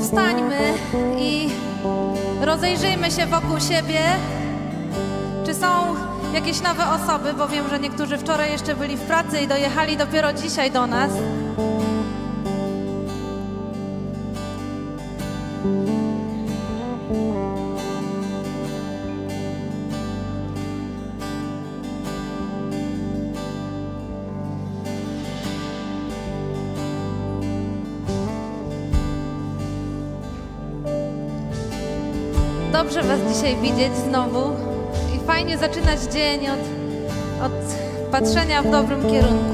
powstańmy i rozejrzyjmy się wokół siebie, czy są jakieś nowe osoby, bo wiem, że niektórzy wczoraj jeszcze byli w pracy i dojechali dopiero dzisiaj do nas. Dobrze Was dzisiaj widzieć znowu i fajnie zaczynać dzień od patrzenia w dobrym kierunku.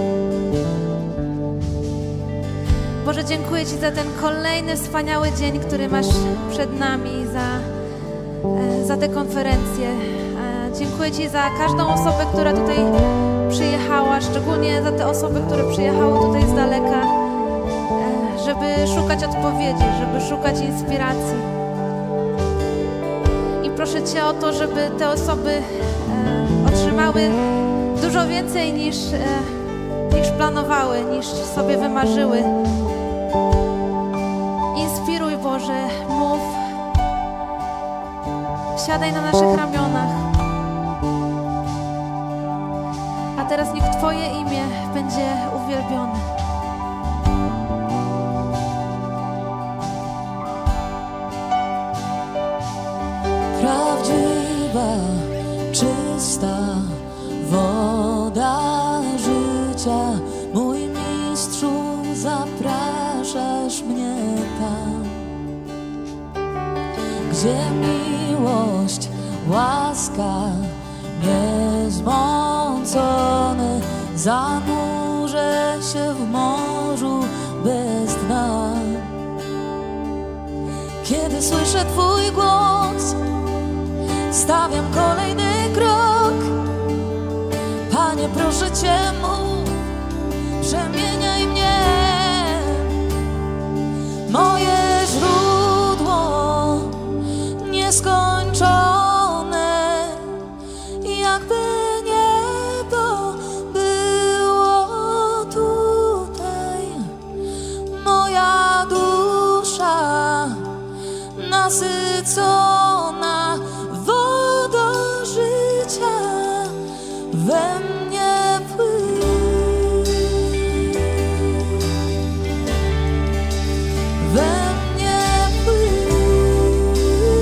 Boże, dziękuję Ci za ten kolejny wspaniały dzień, który masz przed nami, za tę konferencję. Dziękuję Ci za każdą osobę, która tutaj przyjechała, szczególnie za te osoby, które przyjechały tutaj z daleka, żeby szukać odpowiedzi, żeby szukać inspiracji. Proszę Cię o to, żeby te osoby otrzymały dużo więcej niż planowały, niż sobie wymarzyły. Inspiruj, Boże, mów, siadaj na naszych ramionach. A teraz niech Twoje imię będzie uwielbione. Prawdziwa, czysta woda życia, mój mistrzu, zapraszasz mnie tam, gdzie miłość, łaska niezmącone, zanurzę się w morzu bez dna. Kiedy słyszę Twój głos, stawiam kolejny krok. Panie, proszę Cię, mów, przemieniaj mnie. Moje źródło nieskończone, jakby niebo było tutaj. Moja dusza nasycona wodą życia we mnie płyń, we mnie płyń.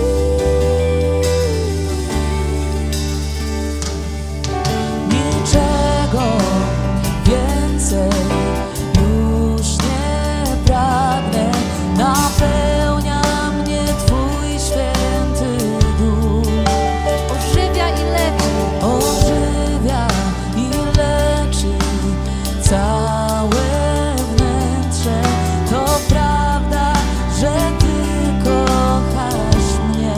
Niczego więcej już nie pragnę, napełnia mnie Twój święty duch. Ożywia i leczy. Ożywia i leczy całe wnętrze. To prawda, że Ty kochasz mnie.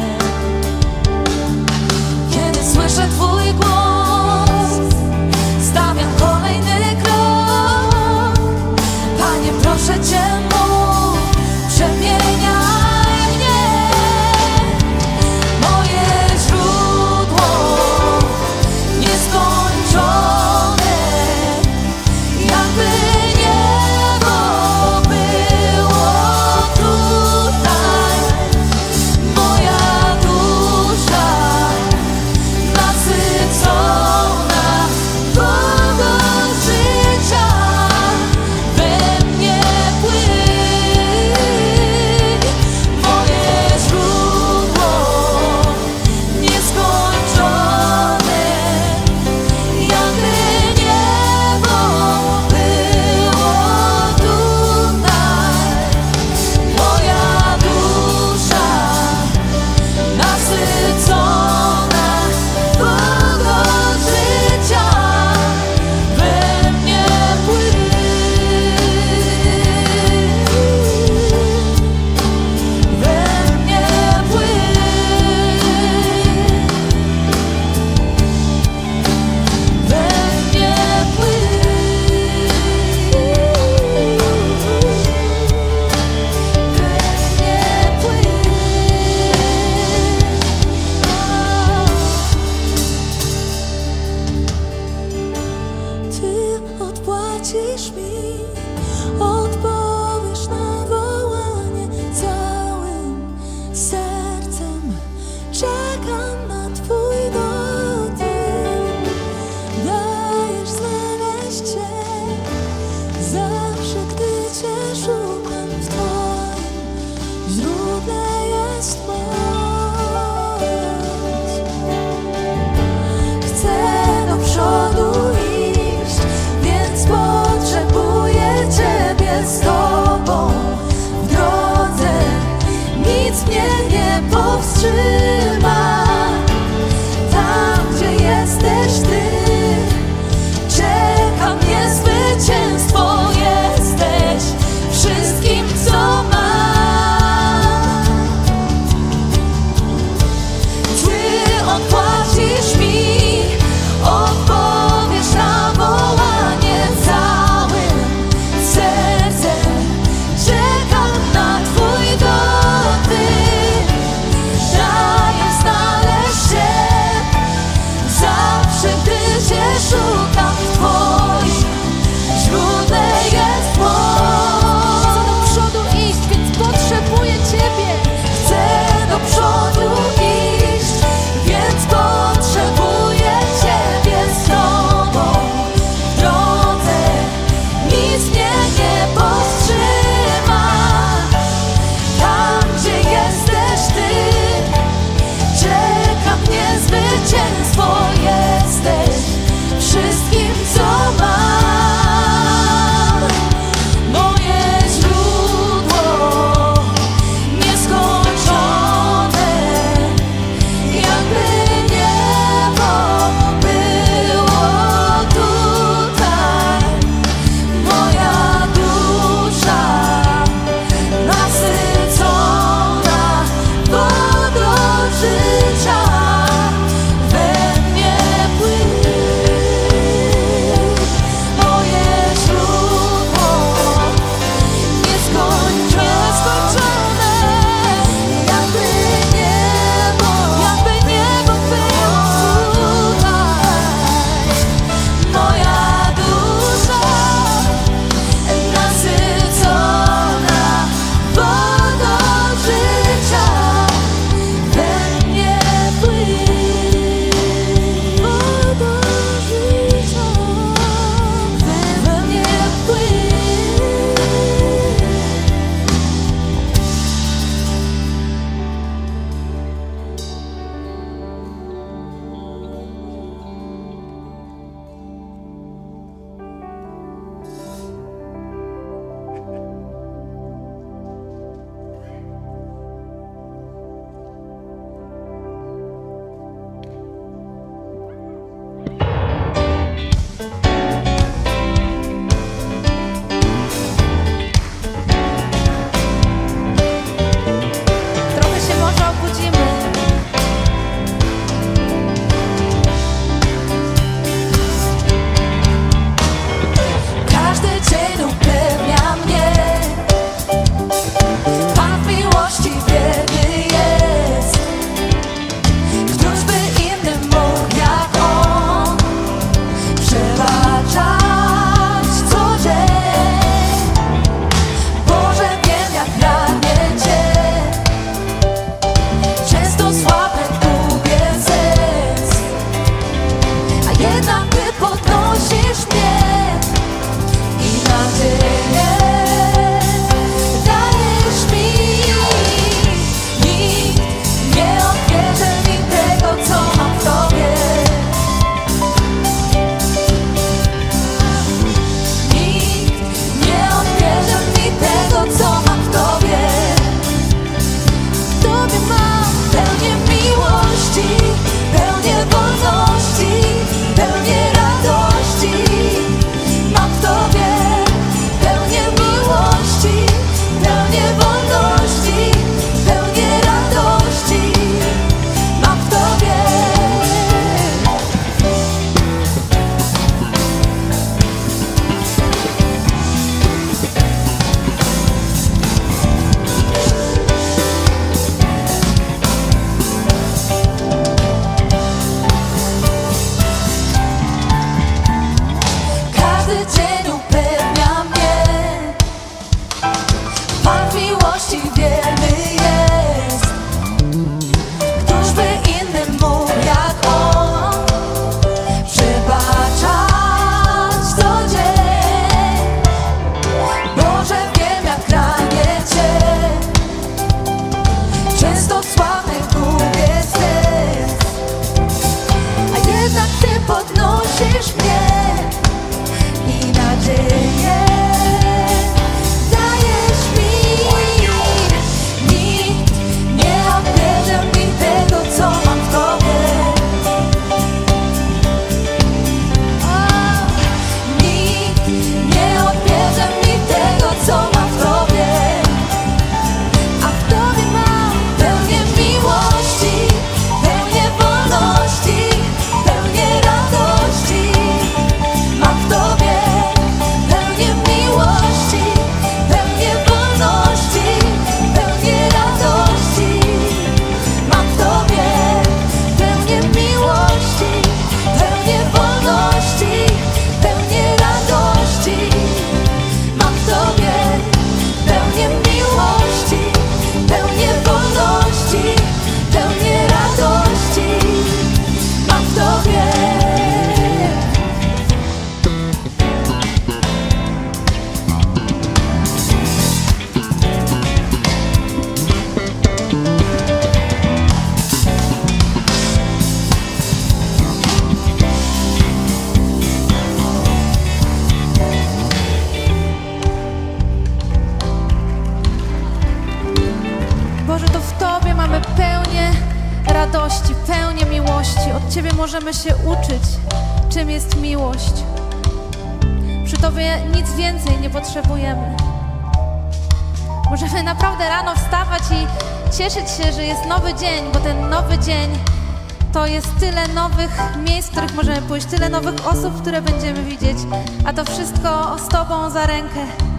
Kiedy słyszę Twój głos, stawiam kolejny krok. Panie, proszę Cię, mów, przemieniaj mnie. Moje źródło nieskończone, jakby niebo było tutaj. Moja dusza nasycona wodą życia we mnie płynie. mamy pełnię radości, pełnię miłości. Od Ciebie możemy się uczyć, czym jest miłość. Przy Tobie nic więcej nie potrzebujemy. Możemy naprawdę rano wstawać i cieszyć się, że jest nowy dzień, bo ten nowy dzień to jest tyle nowych miejsc, w których możemy pójść, tyle nowych osób, które będziemy widzieć, a to wszystko z Tobą za rękę.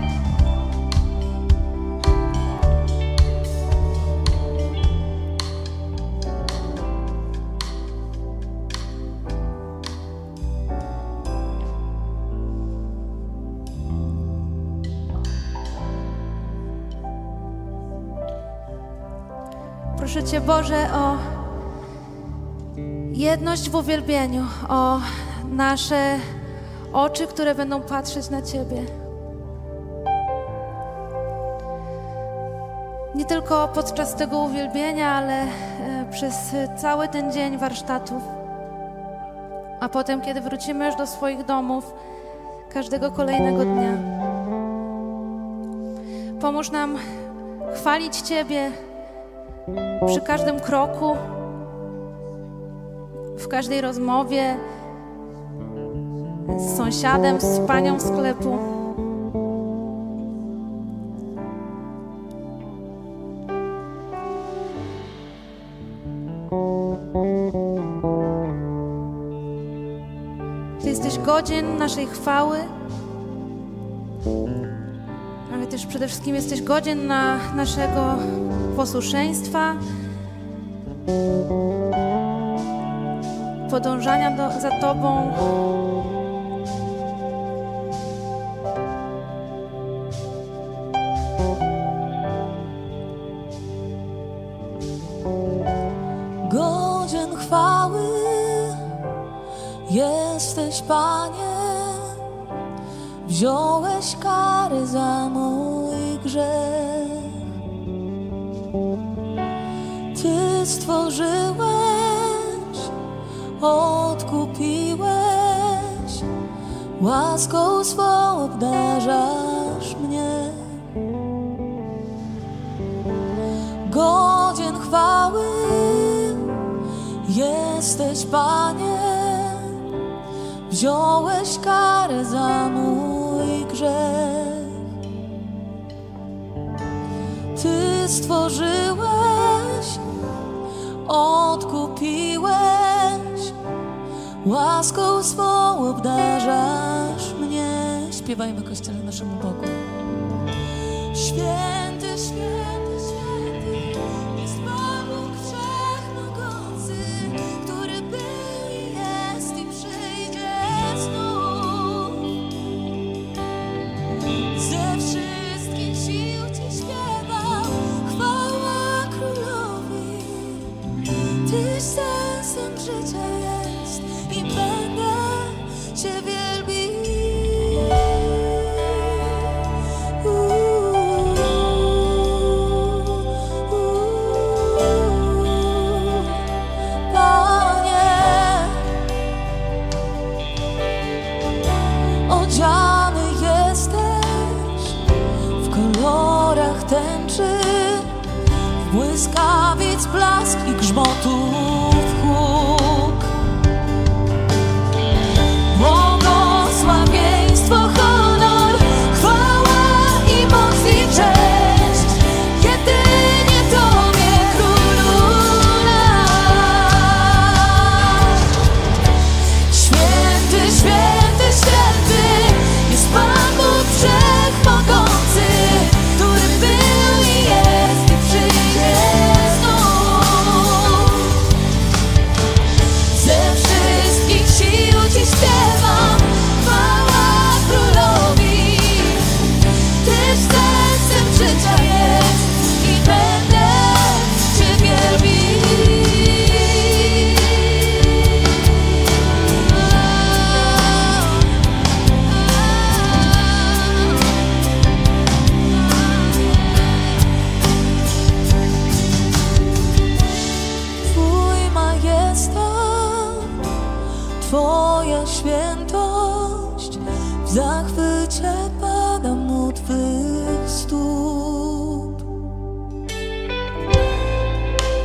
Proszę Cię, Boże, o jedność w uwielbieniu, o nasze oczy, które będą patrzeć na Ciebie. Nie tylko podczas tego uwielbienia, ale przez cały ten dzień warsztatów. A potem, kiedy wrócimy już do swoich domów, każdego kolejnego dnia. Pomóż nam chwalić Ciebie przy każdym kroku, w każdej rozmowie z sąsiadem, z panią w sklepu. Ty jesteś godzien naszej chwały, ale też przede wszystkim jesteś godzien naszego posłuszeństwa, podążania za Tobą. Godzien chwały jesteś, Panie, wziąłeś karę za mój grzech. Ty stworzyłeś, odkupiłeś, łaską swą obdarzasz mnie. Godzien chwały jesteś, Panie, wziąłeś karę za mój grzech. Ty stworzyłeś, odkupiłeś, łaską swą obdarzasz mnie. Śpiewajmy, Kościele, naszemu Bogu. Święty, święty, święty jest Pan Bóg Wszechmogący, który był i jest i przyjdzie znów. Ze wszystkich sił Ci śpiewam, chwała Królowi. Tyś sensem życia jest i będę Cię wielbić. Panie, odziany jesteś w kolorach tęczy, w błyskawic blask i grzmotów huk. Błogosławieństwo, honor, chwała i moc i cześć jedynie Tobie, Królu nasz. Święty, święty, święty jest Pan Bóg Wszechmogący, który był i jest i przyjdzie znów. Ze wszystkich sił Ci śpiewam, chwała Królowi. Tyś sercem życia jest i będę Cię Twój majestat, Twoja świętość, w zachwycie padam u Twych stóp.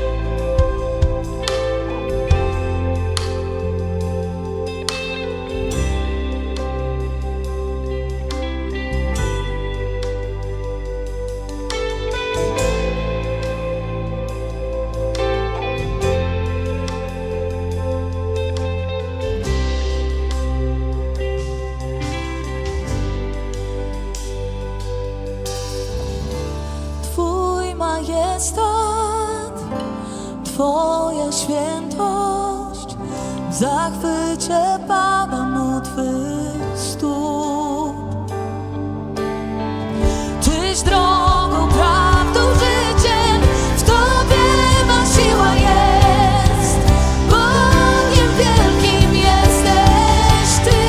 Twoja świętość, w zachwycie padam u Twych stóp. Tyś drogą, prawdą, życiem, w Tobie ma siła jest. Bogiem wielkim jesteś Ty.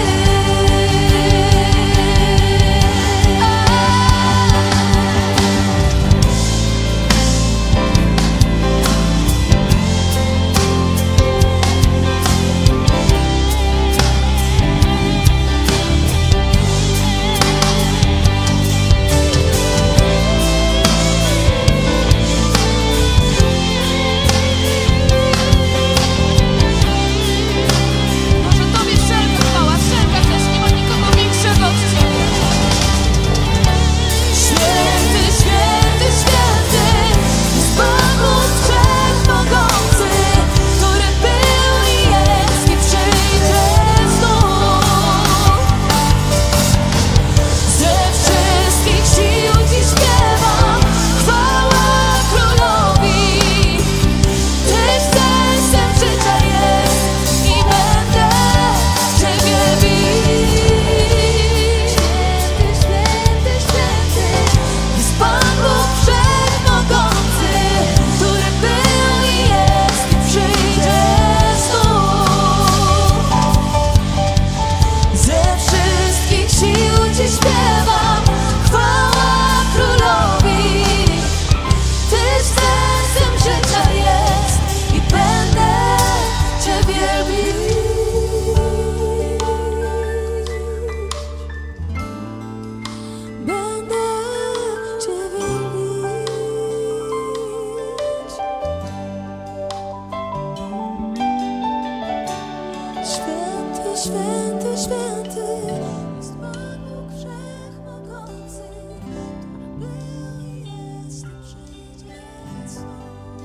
Święty, święty jest Pan Bóg Wszechmogący, który był i jest i przyjdzie znów.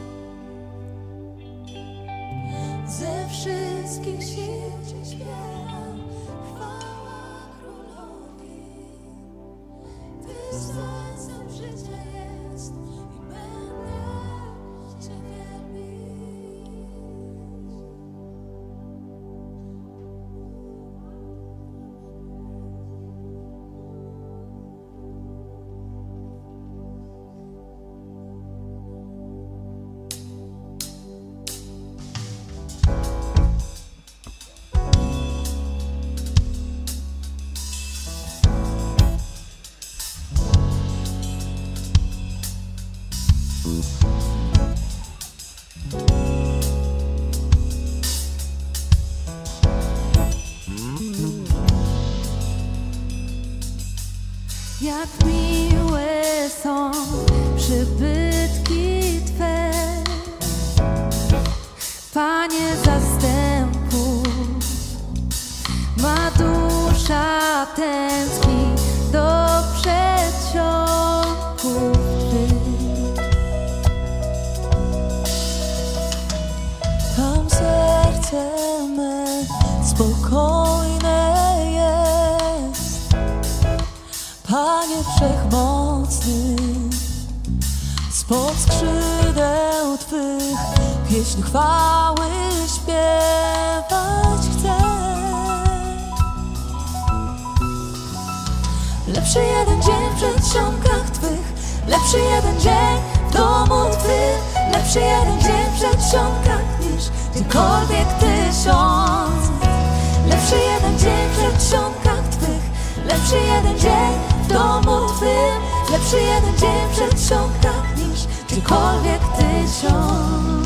Ze wszystkich sił Ci śpiewam, chwała Królowi. Ty z sensem życia jest i będę Cię wielbić. Jak miłe są przybytki Twe, Panie zastępów. Ma dusza tęskni do przedsionków Twych. Tam serce me spokojne jest, Panie Wszechmocny. Spod skrzydeł Twych pieśń chwały śpiewać chcę. Lepszy jeden dzień w przedsionkach Twych, lepszy jeden dzień w domu Twym, lepszy jeden dzień w przedsionkach niż gdziekolwiek tysiąc. Lepszy jeden dzień w przedsionkach Twych, lepszy jeden dzień w domu Twym, lepszy jeden dzień w przedsionkach niż gdziekolwiek tysiąc.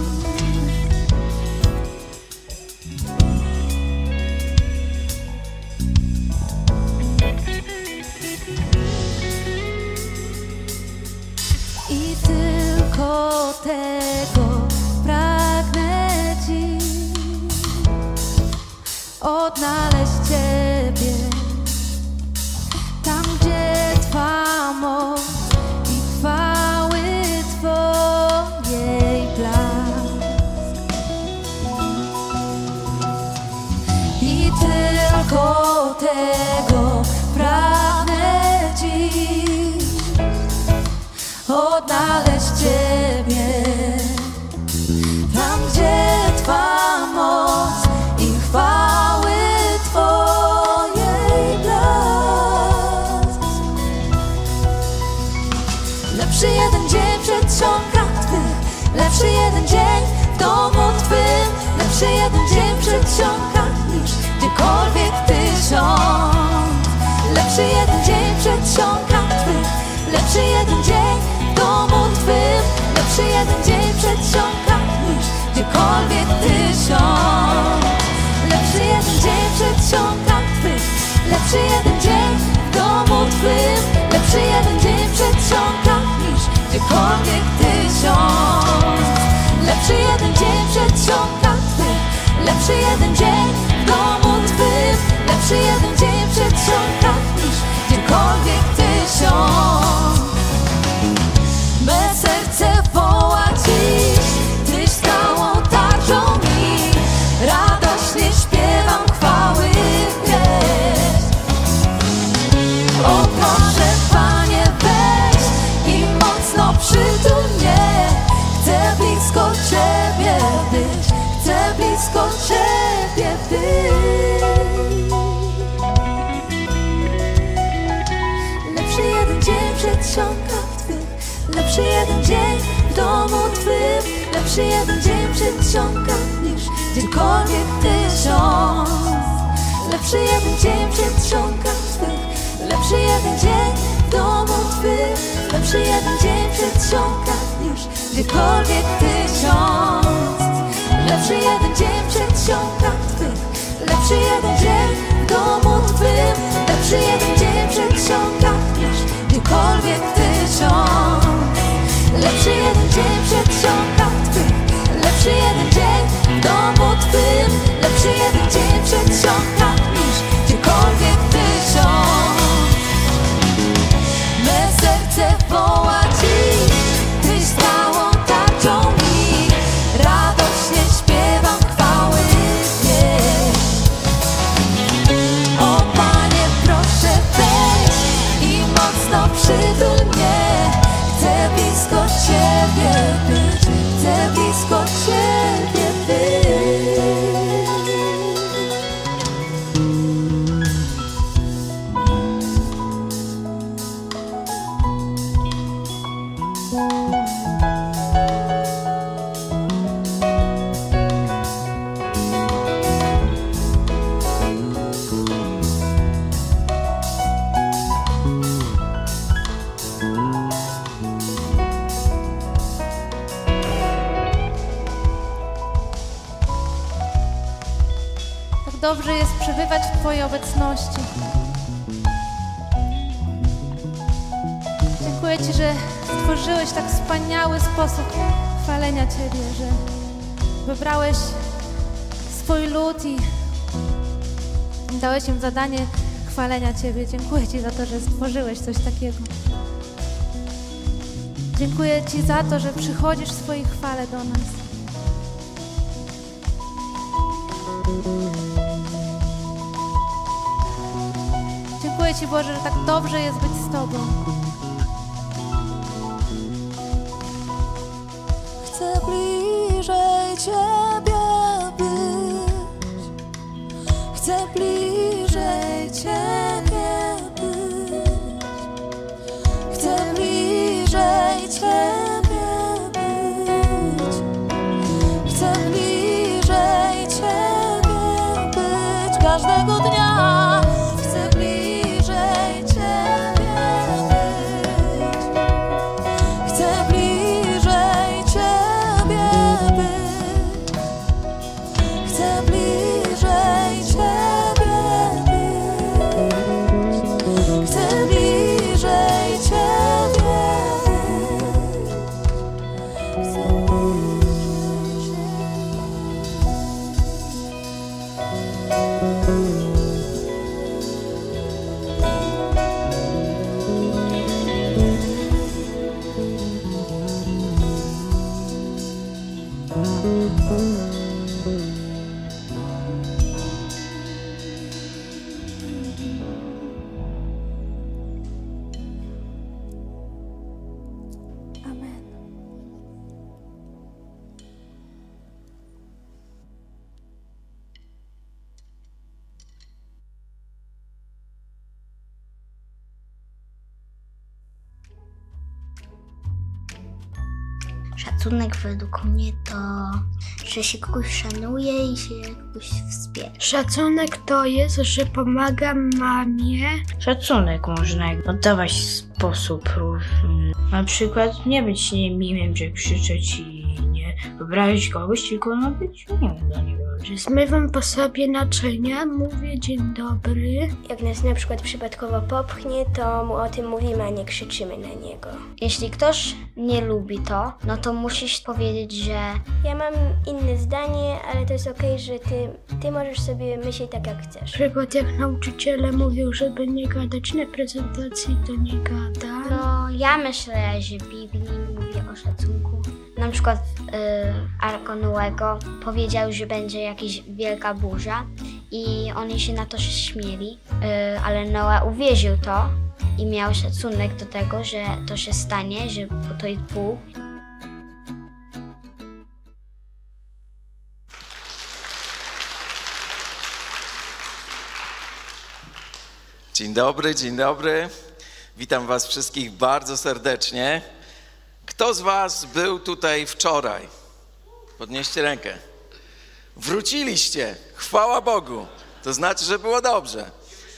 I tylko tego pragnę dziś, odnaleźć Ciebie tam, gdzie Twa moc i chwały Twojej blask. I tylko tego pragnę dziś, odnaleźć Ciebie lepszy jeden dzień w przedsionkach Twych, lepszy jeden dzień w domu Twym, lepszy jeden dzień w przedsionkach niż gdziekolwiek 1000. Lepszy jeden dzień w przedsionkach Twych, lepszy jeden dzień w domu Twym, lepszy jeden dzień w przedsionkach niż gdziekolwiek 1000. Lepszy jeden dzień w przedsionkach Twych, lepszy jeden dzień w domu Twym, lepszy jeden dzień w przedsionkach niż gdziekolwiek 1000. Lepszy jeden dzień w przedsionkach Twych, lepszy jeden dzień w domu Twym, lepszy jeden dzień w przedsionkach niż gdziekolwiek 1000. Me serce woła Dziś, Tyś skałą tarczą mi, radośnie śpiewam chwały pieśń. O proszę Panie, weź i mocno przytul mnie, chcę blisko Ciebie być, chcę blisko Ciebie być. Lepszy jeden dzień w przedsionkach Twych, lepszy jeden dzień w domu Twym, lepszy jeden dzień w przedsionkach niż gdziekolwiek 1000. Lepszy jeden dzień w przedsionkach Twych, lepszy jeden dzień w domu Twym, lepszy jeden dzień w przedsionkach niż gdziekolwiek 1000. Lepszy jeden dzień w przedsionkach Twych, lepszy jeden dzień w domu Twym, lepszy jeden dzień w przedsionkach niż gdziekolwiek 1000. Lepszy jeden dzień w przedsionkach Twych, lepszy jeden dzień w domu Twym, lepszy jeden dzień w przedsionkach niż gdziekolwiek 1000. Me serce woła Dziś, Tyś stałą tarczą mi, radośnie śpiewam chwały pieśń. O Panie, proszę weź i mocno przytul mnie, chcę blisko Ciebie być, chcę blisko Ciebie być. Tak dobrze jest przebywać w Twojej obecności. Dziękuję Ci, że stworzyłeś tak wspaniały sposób chwalenia Ciebie, że wybrałeś swój lud i dałeś im zadanie chwalenia Ciebie. Dziękuję Ci za to, że stworzyłeś coś takiego. Dziękuję Ci za to, że przychodzisz w swojej chwale do nas. Dziękuję Ci, Boże, że tak dobrze jest być z Tobą. Chcę bliżej Ciebie być, chcę bliżej Ciebie być, chcę bliżej Ciebie być, chcę bliżej Ciebie być każdego dnia, chcę bliżej Ciebie być, chcę bliżej Ciebie być, chcę bliżej Ciebie być, chcę bliżej Ciebie być, chcę Amen. Szacunek według mnie to, że się kogoś szanuje i się kogoś wspiera. Szacunek to jest, że pomagam mamie. Szacunek można oddawać w sposób różny. Na przykład nie być niemiłym, że krzyczeć i nie obrazić kogoś, tylko być miłym dla niego. Że zmywam po sobie naczynia, mówię dzień dobry. Jak nas na przykład przypadkowo popchnie, to mu o tym mówimy, a nie krzyczymy na niego. Jeśli ktoś nie lubi to, no to musisz powiedzieć, że Ja mam inne zdanie, ale to jest okej, że ty możesz sobie myśleć tak, jak chcesz. Na przykład jak nauczyciele mówią, żeby nie gadać na prezentacji, to nie gadam. no ja myślę, że w Biblii mówi o szacunku. Na przykład Arko Noego powiedział, że będzie jakaś wielka burza i oni się na to śmieli, ale Noe uwierzył to i miał szacunek do tego, że to się stanie, że to jest Bóg. Dzień dobry, dzień dobry. Witam was wszystkich bardzo serdecznie. Kto z was był tutaj wczoraj? Podnieście rękę. Wróciliście. Chwała Bogu. To znaczy, że było dobrze.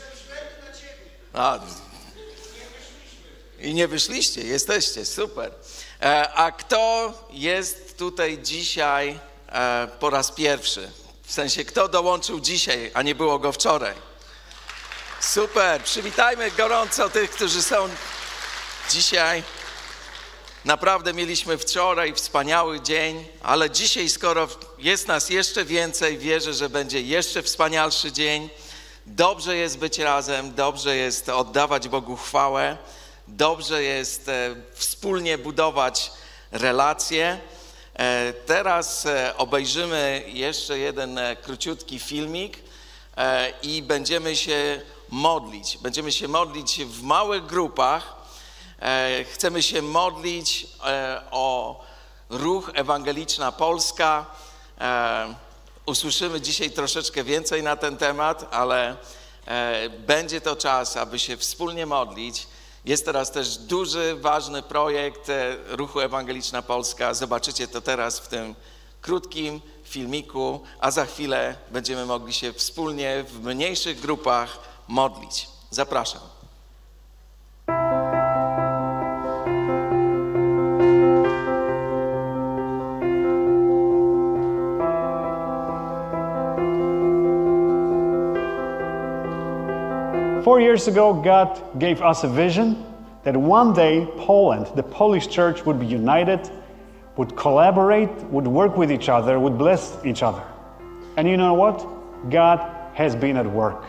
I nie wyszliście. Jesteście. Super. A kto jest tutaj dzisiaj po raz pierwszy? W sensie, kto dołączył dzisiaj, a nie było go wczoraj? Super. Przywitajmy gorąco tych, którzy są dzisiaj. Naprawdę mieliśmy wczoraj wspaniały dzień, ale dzisiaj, skoro jest nas jeszcze więcej, wierzę, że będzie jeszcze wspanialszy dzień. Dobrze jest być razem, dobrze jest oddawać Bogu chwałę, dobrze jest wspólnie budować relacje. Teraz obejrzymy jeszcze jeden króciutki filmik i będziemy się modlić. Będziemy się modlić w małych grupach. Chcemy się modlić o ruch Ewangeliczna Polska. Usłyszymy dzisiaj troszeczkę więcej na ten temat, ale będzie to czas, aby się wspólnie modlić. Jest teraz też duży, ważny projekt ruchu Ewangeliczna Polska. Zobaczycie to teraz w tym krótkim filmiku, a za chwilę będziemy mogli się wspólnie w mniejszych grupach modlić. Zapraszam. Four years ago, God gave us a vision that one day Poland, the Polish church, would be united, would collaborate, would work with each other, would bless each other. And you know what? God has been at work.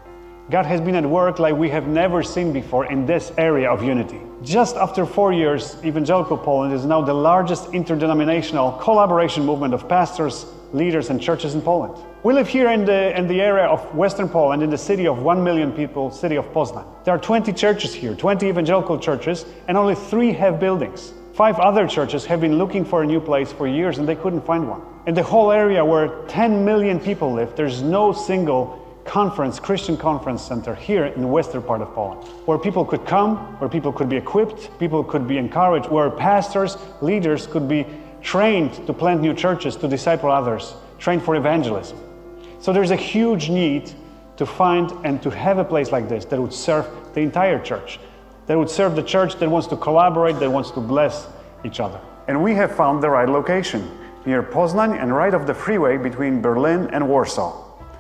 God has been at work like we have never seen before in this area of unity. Just after 4 years, Evangelical Poland is now the largest interdenominational collaboration movement of pastors, leaders, and churches in Poland. We live here in the area of Western Poland, in the city of 1 million people, city of Poznań. There are 20 churches here, 20 evangelical churches, and only 3 have buildings. 5 other churches have been looking for a new place for years and they couldn't find one. In the whole area where 10 million people live, there's no single Christian conference center here in the western part of Poland, where people could come, where people could be equipped, people could be encouraged, where pastors, leaders could be trained to plant new churches, to disciple others, trained for evangelism. So there's a huge need to find and to have a place like this that would serve the entire church, that would serve the church that wants to collaborate, that wants to bless each other. And we have found the right location, near Poznań and right off the freeway between Berlin and Warsaw.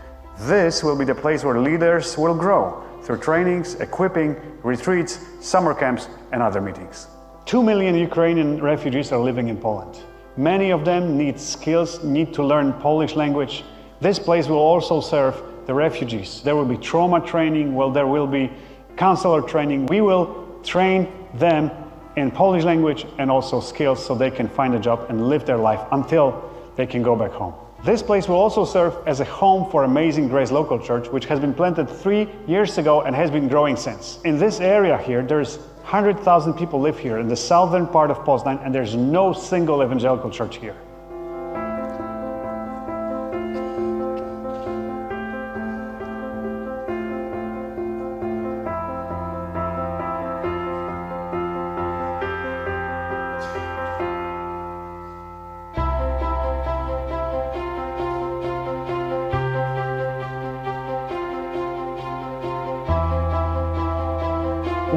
This will be the place where leaders will grow through trainings, equipping, retreats, summer camps, and other meetings. 2 million Ukrainian refugees are living in Poland. Many of them need skills, need to learn Polish language. This place will also serve the refugees. There will be trauma training, there will be counselor training. We will train them in Polish language and also skills so they can find a job and live their life until they can go back home. This place will also serve as a home for Amazing Grace Local Church, which has been planted 3 years ago and has been growing since. In this area here, there's 100,000 people live here in the southern part of Poznań, and there's no single evangelical church here.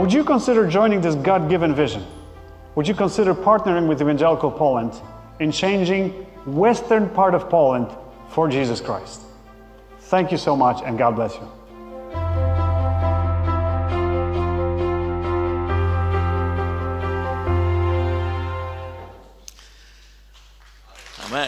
would you consider joining this God-given vision? Would you consider partnering with Evangelical Poland in changing western part of Poland for Jesus Christ? Thank you so much, and God bless you. Amen.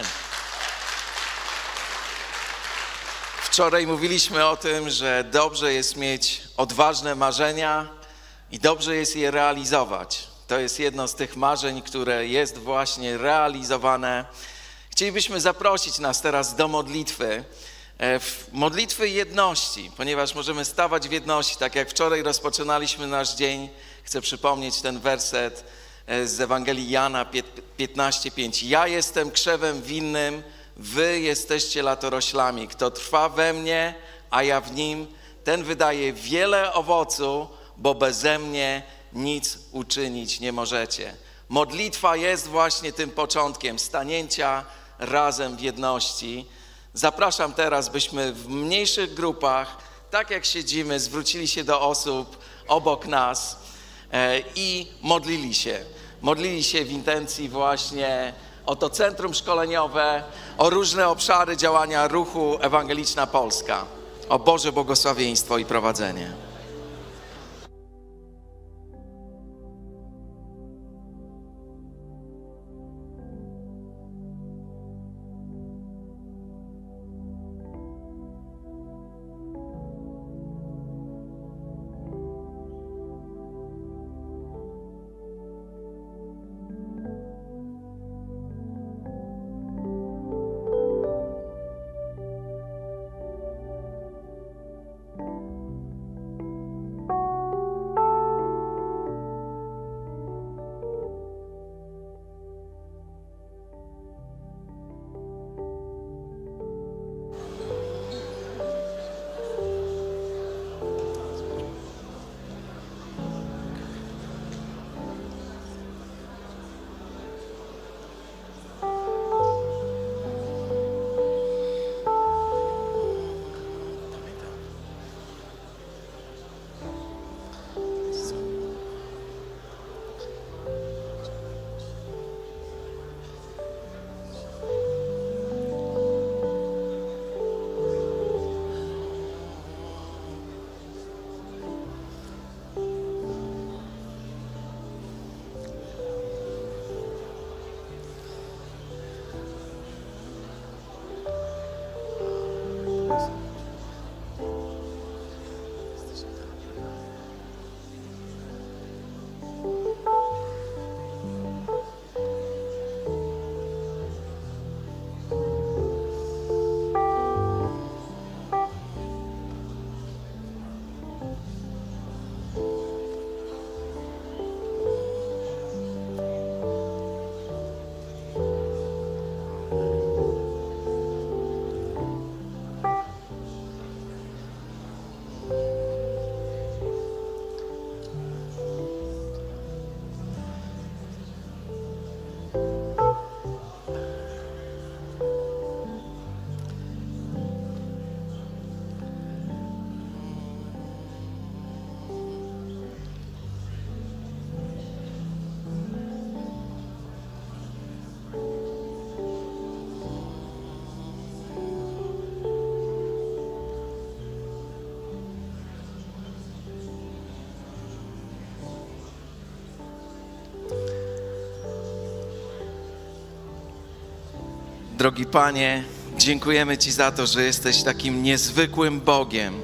Wczoraj mówiliśmy o tym, że dobrze jest mieć odważne marzenia i dobrze jest je realizować. To jest jedno z tych marzeń, które jest właśnie realizowane. Chcielibyśmy zaprosić nas teraz do modlitwy, modlitwy jedności, ponieważ możemy stawać w jedności. Tak jak wczoraj rozpoczynaliśmy nasz dzień, chcę przypomnieć ten werset z Ewangelii Jana 15:5. Ja jestem krzewem winnym, wy jesteście latoroślami. Kto trwa we mnie, a ja w nim, ten wydaje wiele owocu, bo beze mnie nic uczynić nie możecie. Modlitwa jest właśnie tym początkiem stanięcia razem w jedności. Zapraszam teraz, byśmy w mniejszych grupach, tak jak siedzimy, zwrócili się do osób obok nas i modlili się. Modlili się w intencji właśnie o to centrum szkoleniowe, o różne obszary działania ruchu Ewangeliczna Polska, o Boże błogosławieństwo i prowadzenie. Drogi Panie, dziękujemy Ci za to, że jesteś takim niezwykłym Bogiem.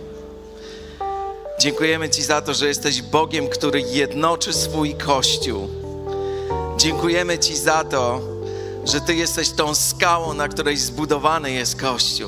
Dziękujemy Ci za to, że jesteś Bogiem, który jednoczy swój Kościół. Dziękujemy Ci za to, że Ty jesteś tą skałą, na której zbudowany jest Kościół.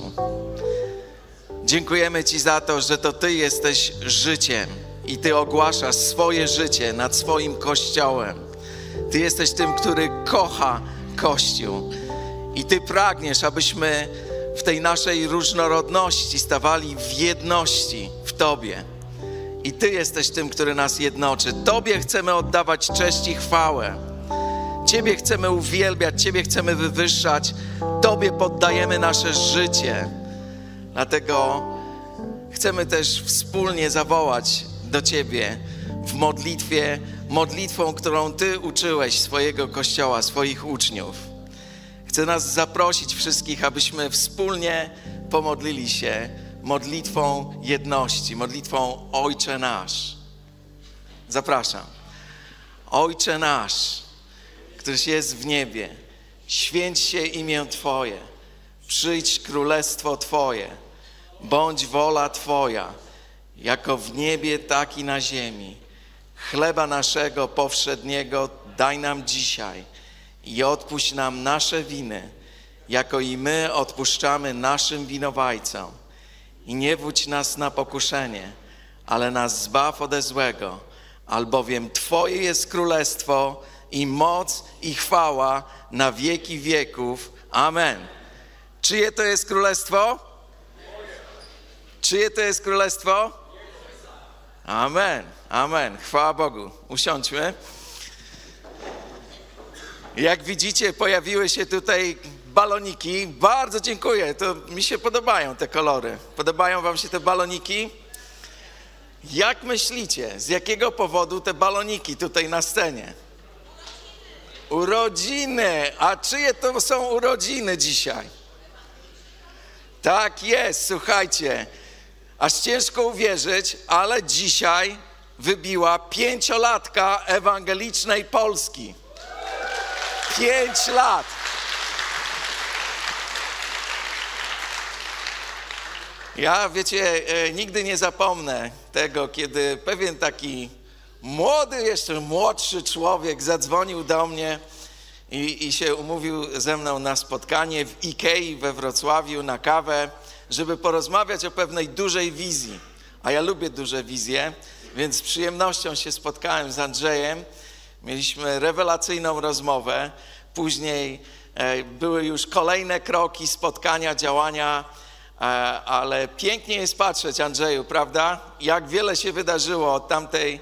Dziękujemy Ci za to, że to Ty jesteś życiem i Ty ogłaszasz swoje życie nad swoim Kościołem. Ty jesteś tym, który kocha Kościół. I Ty pragniesz, abyśmy w tej naszej różnorodności stawali w jedności w Tobie. I Ty jesteś tym, który nas jednoczy. Tobie chcemy oddawać cześć i chwałę. Ciebie chcemy uwielbiać, Ciebie chcemy wywyższać. Tobie poddajemy nasze życie. Dlatego chcemy też wspólnie zawołać do Ciebie: w modlitwie, modlitwą, którą Ty uczyłeś swojego Kościoła, swoich uczniów. Chcę nas zaprosić wszystkich, abyśmy wspólnie pomodlili się modlitwą jedności, modlitwą Ojcze Nasz. Zapraszam. Ojcze nasz, któryś jest w niebie, święć się imię Twoje, przyjdź królestwo Twoje, bądź wola Twoja, jako w niebie, tak i na ziemi. Chleba naszego powszedniego daj nam dzisiaj i odpuść nam nasze winy, jako i my odpuszczamy naszym winowajcom. I nie wódź nas na pokuszenie, ale nas zbaw ode złego, albowiem Twoje jest królestwo i moc i chwała na wieki wieków. Amen. Czyje to jest królestwo? Czyje to jest królestwo? Amen. Amen. Chwała Bogu. Usiądźmy. Jak widzicie, pojawiły się tutaj baloniki. Bardzo dziękuję. To mi się podobają te kolory. Podobają wam się te baloniki? Jak myślicie, z jakiego powodu te baloniki tutaj na scenie? Urodziny. A czyje to są urodziny dzisiaj? Tak jest, słuchajcie. Aż ciężko uwierzyć, ale dzisiaj wybiła 5-latka ewangelicznej Polski. 5 lat. Ja, wiecie, nigdy nie zapomnę tego, kiedy pewien taki młody, jeszcze młodszy człowiek zadzwonił do mnie i się umówił ze mną na spotkanie w Ikei we Wrocławiu na kawę, żeby porozmawiać o pewnej dużej wizji. A ja lubię duże wizje, więc z przyjemnością się spotkałem z Andrzejem. Mieliśmy rewelacyjną rozmowę. Później były już kolejne kroki, spotkania, działania, ale pięknie jest patrzeć, Andrzeju, prawda? Jak wiele się wydarzyło od tamtej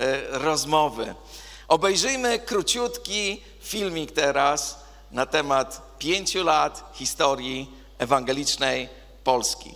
rozmowy. Obejrzyjmy króciutki filmik teraz na temat 5 lat historii ewangelicznej Polski.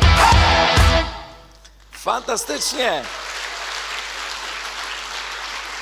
Fantastycznie.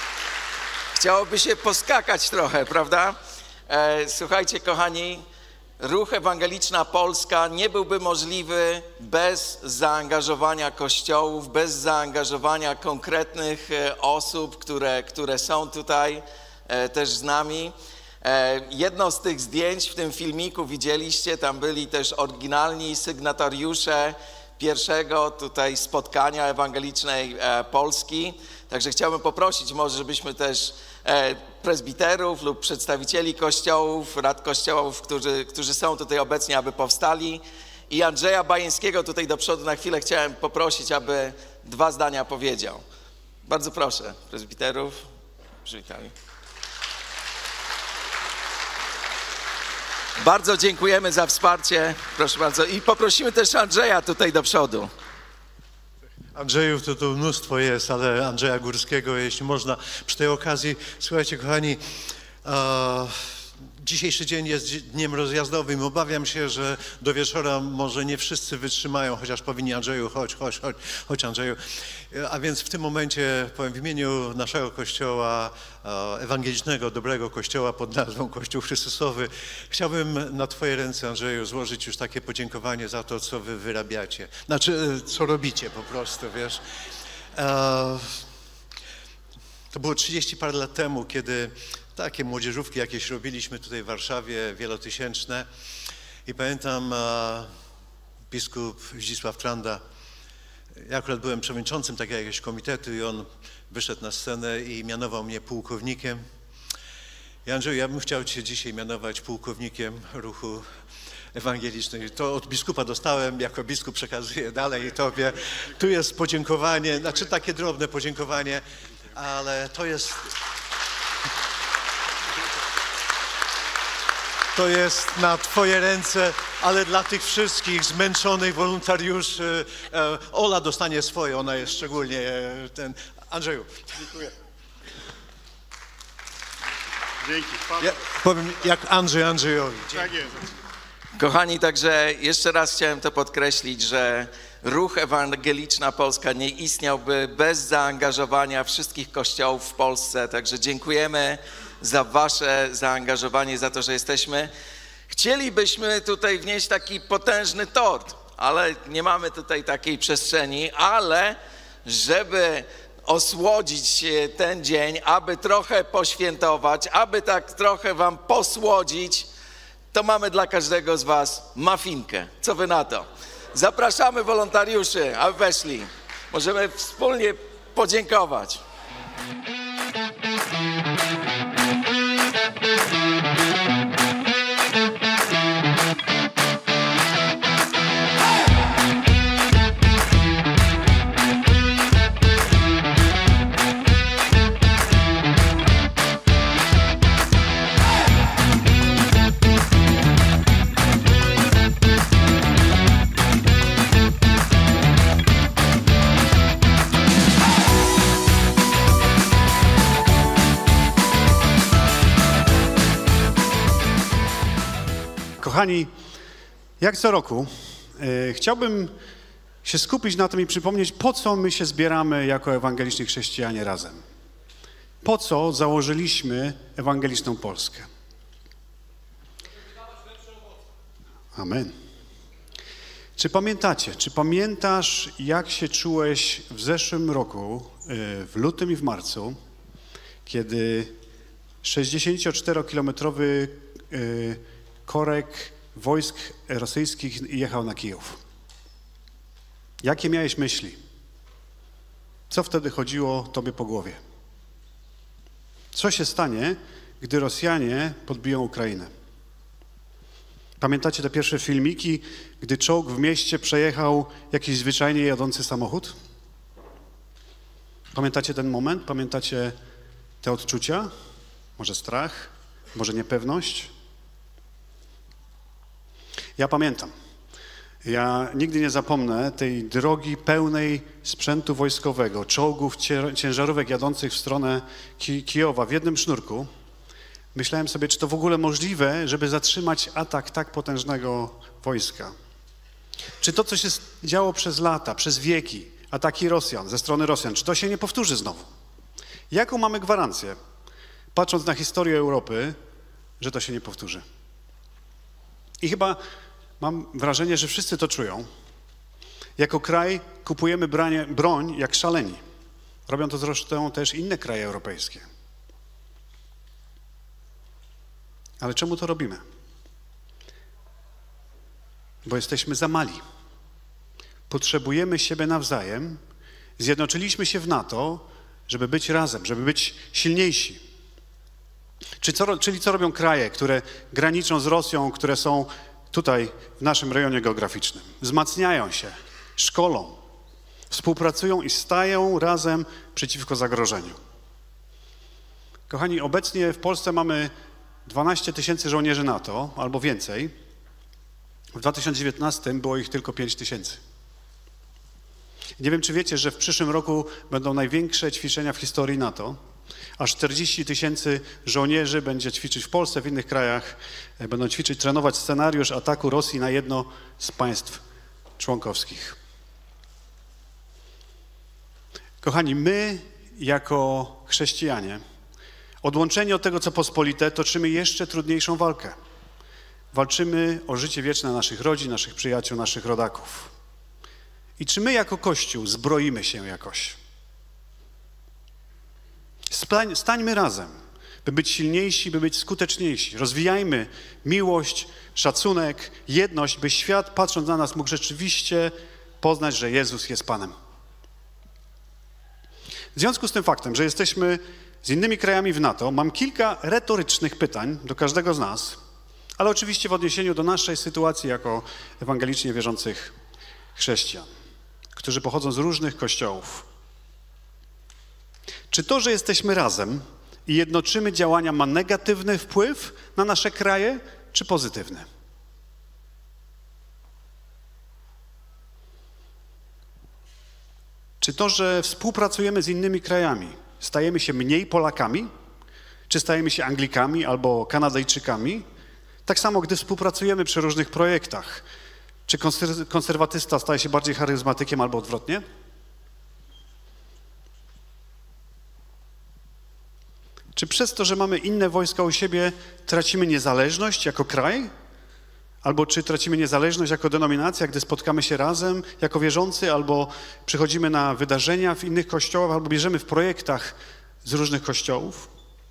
Chciałoby się poskakać trochę, prawda? Słuchajcie, kochani, Ruch Ewangeliczna Polska nie byłby możliwy bez zaangażowania kościołów, bez zaangażowania konkretnych osób, które są tutaj też z nami. Jedno z tych zdjęć w tym filmiku widzieliście, tam byli też oryginalni sygnatariusze pierwszego tutaj spotkania Ewangelicznej Polski. Także chciałbym poprosić może, żebyśmy też prezbiterów lub przedstawicieli kościołów, rad kościołów, którzy są tutaj obecni, aby powstali. I Andrzeja Bajeńskiego tutaj do przodu na chwilę chciałem poprosić, aby 2 zdania powiedział. Bardzo proszę, prezbiterów, przywitali. Bardzo dziękujemy za wsparcie, proszę bardzo. I poprosimy też Andrzeja tutaj do przodu. Andrzejów to tu mnóstwo jest, ale Andrzeja Górskiego, jeśli można, przy tej okazji, słuchajcie kochani, dzisiejszy dzień jest dniem rozjazdowym. Obawiam się, że do wieczora może nie wszyscy wytrzymają, chociaż powinni. Andrzeju, chodź Andrzeju. A więc w tym momencie powiem w imieniu naszego Kościoła ewangelicznego, dobrego Kościoła pod nazwą Kościół Chrystusowy. Chciałbym na Twoje ręce, Andrzeju, złożyć już takie podziękowanie za to, co Wy wyrabiacie. Znaczy, co robicie po prostu, wiesz. To było 30 parę lat temu, kiedy takie młodzieżówki jakieś robiliśmy tutaj w Warszawie, wielotysięczne. I pamiętam biskup Zdzisław Tranda, ja akurat byłem przewodniczącym takiego jakiegoś komitetu i on wyszedł na scenę i mianował mnie pułkownikiem. I Andrzeju, ja bym chciał Cię dzisiaj mianować pułkownikiem Ruchu Ewangelicznego. To od biskupa dostałem, jako biskup przekazuję dalej Tobie. Tu jest podziękowanie, znaczy takie drobne podziękowanie, ale to jest na Twoje ręce, ale dla tych wszystkich zmęczonych wolontariuszy, Ola dostanie swoje, ona jest szczególnie Andrzeju. Dziękuję. Dzięki. Ja powiem jak Andrzejowi. Tak jest. Kochani, także jeszcze raz chciałem to podkreślić, że Ruch Ewangeliczna Polska nie istniałby bez zaangażowania wszystkich kościołów w Polsce. Także dziękujemy za wasze zaangażowanie, za to, że jesteśmy. Chcielibyśmy tutaj wnieść taki potężny tort, ale nie mamy tutaj takiej przestrzeni, ale żeby osłodzić ten dzień, aby trochę poświętować, aby tak trochę wam posłodzić, to mamy dla każdego z was muffinkę. Co wy na to? Zapraszamy wolontariuszy, aby weszli. Możemy wspólnie podziękować. Kochani, jak co roku chciałbym się skupić na tym i przypomnieć, po co my się zbieramy jako ewangeliczni chrześcijanie razem. Po co założyliśmy Ewangeliczną Polskę. Amen. Czy pamiętacie, czy pamiętasz, jak się czułeś w zeszłym roku, w lutym i w marcu, kiedy 64-kilometrowy korek wojsk rosyjskich jechał na Kijów? Jakie miałeś myśli? Co wtedy chodziło tobie po głowie? Co się stanie, gdy Rosjanie podbiją Ukrainę? Pamiętacie te pierwsze filmiki, gdy czołg w mieście przejechał jakiś zwyczajnie jadący samochód? Pamiętacie ten moment? Pamiętacie te odczucia? Może strach? Może niepewność? Ja pamiętam. Ja nigdy nie zapomnę tej drogi pełnej sprzętu wojskowego, czołgów, ciężarówek jadących w stronę Kijowa w jednym sznurku. Myślałem sobie, czy to w ogóle możliwe, żeby zatrzymać atak tak potężnego wojska. Czy to, co się działo przez lata, przez wieki, ataki Rosjan, ze strony Rosjan, czy to się nie powtórzy znowu? Jaką mamy gwarancję, patrząc na historię Europy, że to się nie powtórzy. I chyba mam wrażenie, że wszyscy to czują. Jako kraj kupujemy broń jak szaleni. Robią to zresztą też inne kraje europejskie. Ale czemu to robimy? Bo jesteśmy za mali. Potrzebujemy siebie nawzajem. Zjednoczyliśmy się w NATO, żeby być razem, żeby być silniejsi. Czyli co robią kraje, które graniczą z Rosją, które są tutaj w naszym rejonie geograficznym? Wzmacniają się, szkolą, współpracują i stają razem przeciwko zagrożeniu. Kochani, obecnie w Polsce mamy 12 000 żołnierzy NATO albo więcej. W 2019 było ich tylko 5 000. Nie wiem, czy wiecie, że w przyszłym roku będą największe ćwiczenia w historii NATO. Aż 40 000 żołnierzy będzie ćwiczyć w Polsce, w innych krajach. Będą ćwiczyć, trenować scenariusz ataku Rosji na jedno z państw członkowskich. Kochani, my jako chrześcijanie, odłączeni od tego, co pospolite, toczymy jeszcze trudniejszą walkę. Walczymy o życie wieczne naszych rodzin, naszych przyjaciół, naszych rodaków. I czy my jako Kościół zbroimy się jakoś? Stańmy razem, by być silniejsi, by być skuteczniejsi. Rozwijajmy miłość, szacunek, jedność, by świat, patrząc na nas, mógł rzeczywiście poznać, że Jezus jest Panem. W związku z tym faktem, że jesteśmy z innymi krajami w NATO, mam kilka retorycznych pytań do każdego z nas, ale oczywiście w odniesieniu do naszej sytuacji jako ewangelicznie wierzących chrześcijan, którzy pochodzą z różnych kościołów. Czy to, że jesteśmy razem i jednoczymy działania, ma negatywny wpływ na nasze kraje, czy pozytywny? Czy to, że współpracujemy z innymi krajami, stajemy się mniej Polakami, czy stajemy się Anglikami albo Kanadyjczykami? Tak samo, gdy współpracujemy przy różnych projektach, czy konserwatysta staje się bardziej charyzmatykiem albo odwrotnie? Czy przez to, że mamy inne wojska u siebie, tracimy niezależność jako kraj? Albo czy tracimy niezależność jako denominacja, gdy spotkamy się razem jako wierzący, albo przychodzimy na wydarzenia w innych kościołach, albo bierzemy w projektach z różnych kościołów?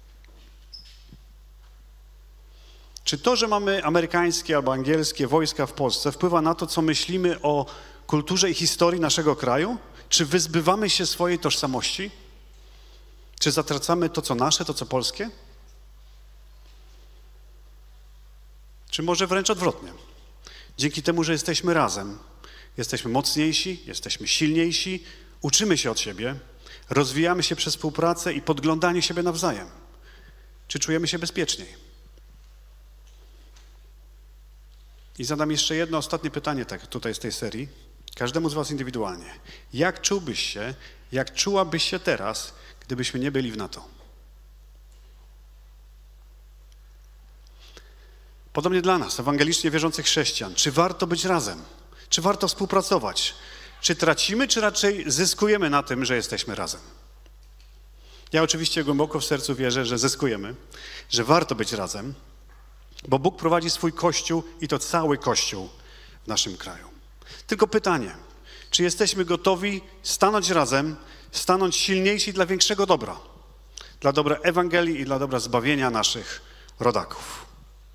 Czy to, że mamy amerykańskie albo angielskie wojska w Polsce, wpływa na to, co myślimy o kulturze i historii naszego kraju? Czy wyzbywamy się swojej tożsamości? Czy zatracamy to, co nasze, to, co polskie? Czy może wręcz odwrotnie? Dzięki temu, że jesteśmy razem, jesteśmy mocniejsi, jesteśmy silniejsi, uczymy się od siebie, rozwijamy się przez współpracę i podglądanie siebie nawzajem. Czy czujemy się bezpieczniej? I zadam jeszcze jedno ostatnie pytanie tutaj z tej serii, każdemu z was indywidualnie. Jak czułbyś się, jak czułabyś się teraz, gdybyśmy nie byli w NATO? Podobnie dla nas, ewangelicznie wierzących chrześcijan. Czy warto być razem? Czy warto współpracować? Czy tracimy, czy raczej zyskujemy na tym, że jesteśmy razem? Ja oczywiście głęboko w sercu wierzę, że zyskujemy, że warto być razem, bo Bóg prowadzi swój Kościół i to cały Kościół w naszym kraju. Tylko pytanie, czy jesteśmy gotowi stanąć razem, stanąć silniejsi dla większego dobra, dla dobra Ewangelii i dla dobra zbawienia naszych rodaków?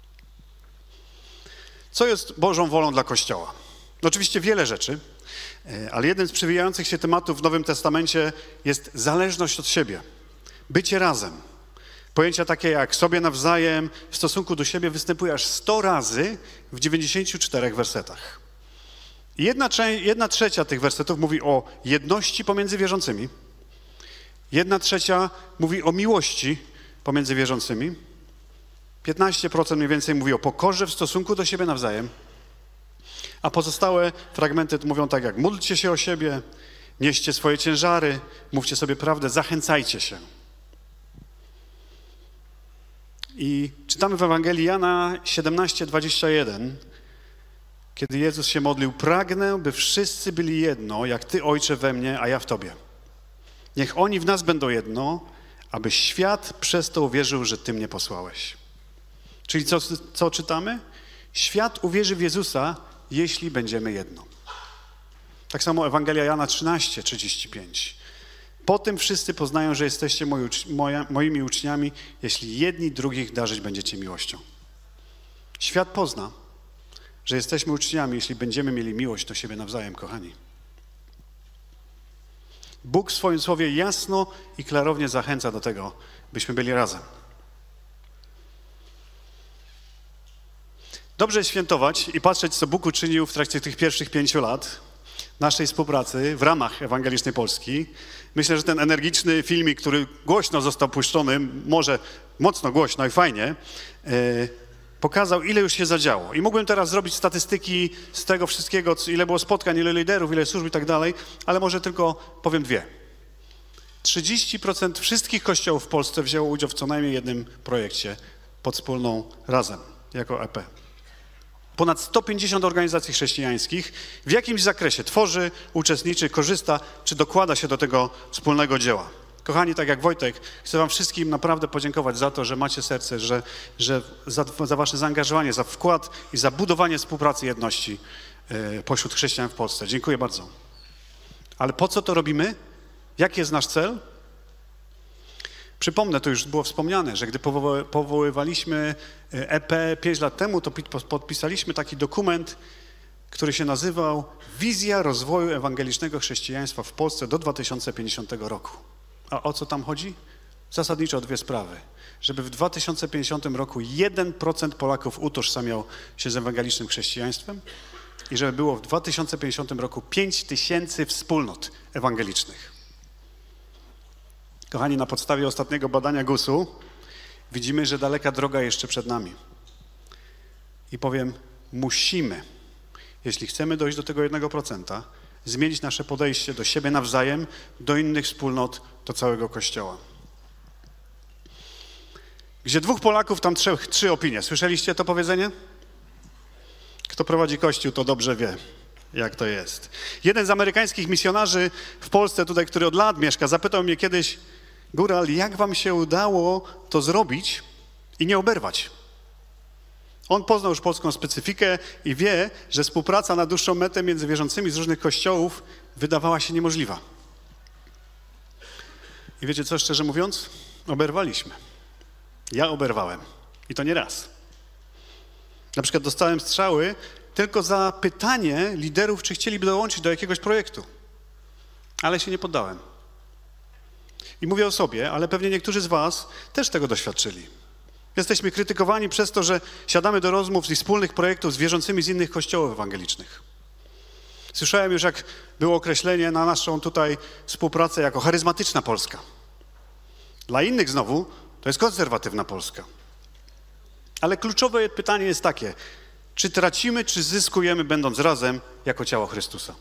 Co jest Bożą wolą dla Kościoła? No oczywiście wiele rzeczy, ale jeden z przewijających się tematów w Nowym Testamencie jest zależność od siebie, bycie razem. Pojęcia takie jak sobie nawzajem, w stosunku do siebie występuje aż 100 razy w 94 wersetach. I jedna trzecia tych wersetów mówi o jedności pomiędzy wierzącymi, 1/3 mówi o miłości pomiędzy wierzącymi, 15% mniej więcej mówi o pokorze w stosunku do siebie nawzajem, a pozostałe fragmenty mówią tak jak módlcie się o siebie, nieście swoje ciężary, mówcie sobie prawdę, zachęcajcie się. I czytamy w Ewangelii Jana 17:21, kiedy Jezus się modlił: pragnę, by wszyscy byli jedno, jak Ty, Ojcze, we mnie, a ja w Tobie. Niech oni w nas będą jedno, aby świat przez to uwierzył, że Ty mnie posłałeś. Czyli co czytamy? Świat uwierzy w Jezusa, jeśli będziemy jedno. Tak samo Ewangelia Jana 13:35. Po tym wszyscy poznają, że jesteście moimi uczniami, jeśli jedni drugich darzyć będziecie miłością. Świat pozna, że jesteśmy uczniami, jeśli będziemy mieli miłość do siebie nawzajem, kochani. Bóg w swoim słowie jasno i klarownie zachęca do tego, byśmy byli razem. Dobrze jest świętować i patrzeć, co Bóg uczynił w trakcie tych pierwszych 5 lat naszej współpracy w ramach Ewangelicznej Polski. Myślę, że ten energiczny filmik, który głośno został puszczony, może mocno głośno i fajnie, pokazał, ile już się zadziało. I mógłbym teraz zrobić statystyki z tego wszystkiego, ile było spotkań, ile liderów, ile służb i tak dalej, ale może tylko powiem 2. 30% wszystkich kościołów w Polsce wzięło udział w co najmniej jednym projekcie pod wspólną Razem, jako EP. Ponad 150 organizacji chrześcijańskich w jakimś zakresie tworzy, uczestniczy, korzysta, czy dokłada się do tego wspólnego dzieła. Kochani, tak jak Wojtek, chcę wam wszystkim naprawdę podziękować za to, że macie serce, za wasze zaangażowanie, za wkład i za budowanie współpracy jedności pośród chrześcijan w Polsce. Dziękuję bardzo. Ale po co to robimy? Jaki jest nasz cel? Przypomnę, to już było wspomniane, że gdy powoływaliśmy EP 5 lat temu, to podpisaliśmy taki dokument, który się nazywał Wizja rozwoju ewangelicznego chrześcijaństwa w Polsce do 2050 roku. A o co tam chodzi? Zasadniczo o 2 sprawy. Żeby w 2050 roku 1% Polaków utożsamiał się z ewangelicznym chrześcijaństwem i żeby było w 2050 roku 5000 wspólnot ewangelicznych. Kochani, na podstawie ostatniego badania GUS-u widzimy, że daleka droga jeszcze przed nami. I powiem, musimy, jeśli chcemy dojść do tego 1%, zmienić nasze podejście do siebie nawzajem, do innych wspólnot, do całego Kościoła. Gdzie 2 Polaków, tam 3 opinie. Słyszeliście to powiedzenie? Kto prowadzi Kościół, to dobrze wie, jak to jest. Jeden z amerykańskich misjonarzy w Polsce, tutaj, który od lat mieszka, zapytał mnie kiedyś: Góral, jak wam się udało to zrobić i nie oberwać? On poznał już polską specyfikę i wie, że współpraca na dłuższą metę między wierzącymi z różnych kościołów wydawała się niemożliwa. I wiecie co, szczerze mówiąc? Oberwaliśmy. Ja oberwałem. I to nie raz. Na przykład dostałem strzały tylko za pytanie liderów, czy chcieliby dołączyć do jakiegoś projektu. Ale się nie poddałem. I mówię o sobie, ale pewnie niektórzy z was też tego doświadczyli. Jesteśmy krytykowani przez to, że siadamy do rozmów i wspólnych projektów z wierzącymi z innych kościołów ewangelicznych. Słyszałem już, jak było określenie na naszą tutaj współpracę jako charyzmatyczna Polska. Dla innych znowu to jest konserwatywna Polska. Ale kluczowe pytanie jest takie: czy tracimy, czy zyskujemy, będąc razem jako ciało Chrystusa?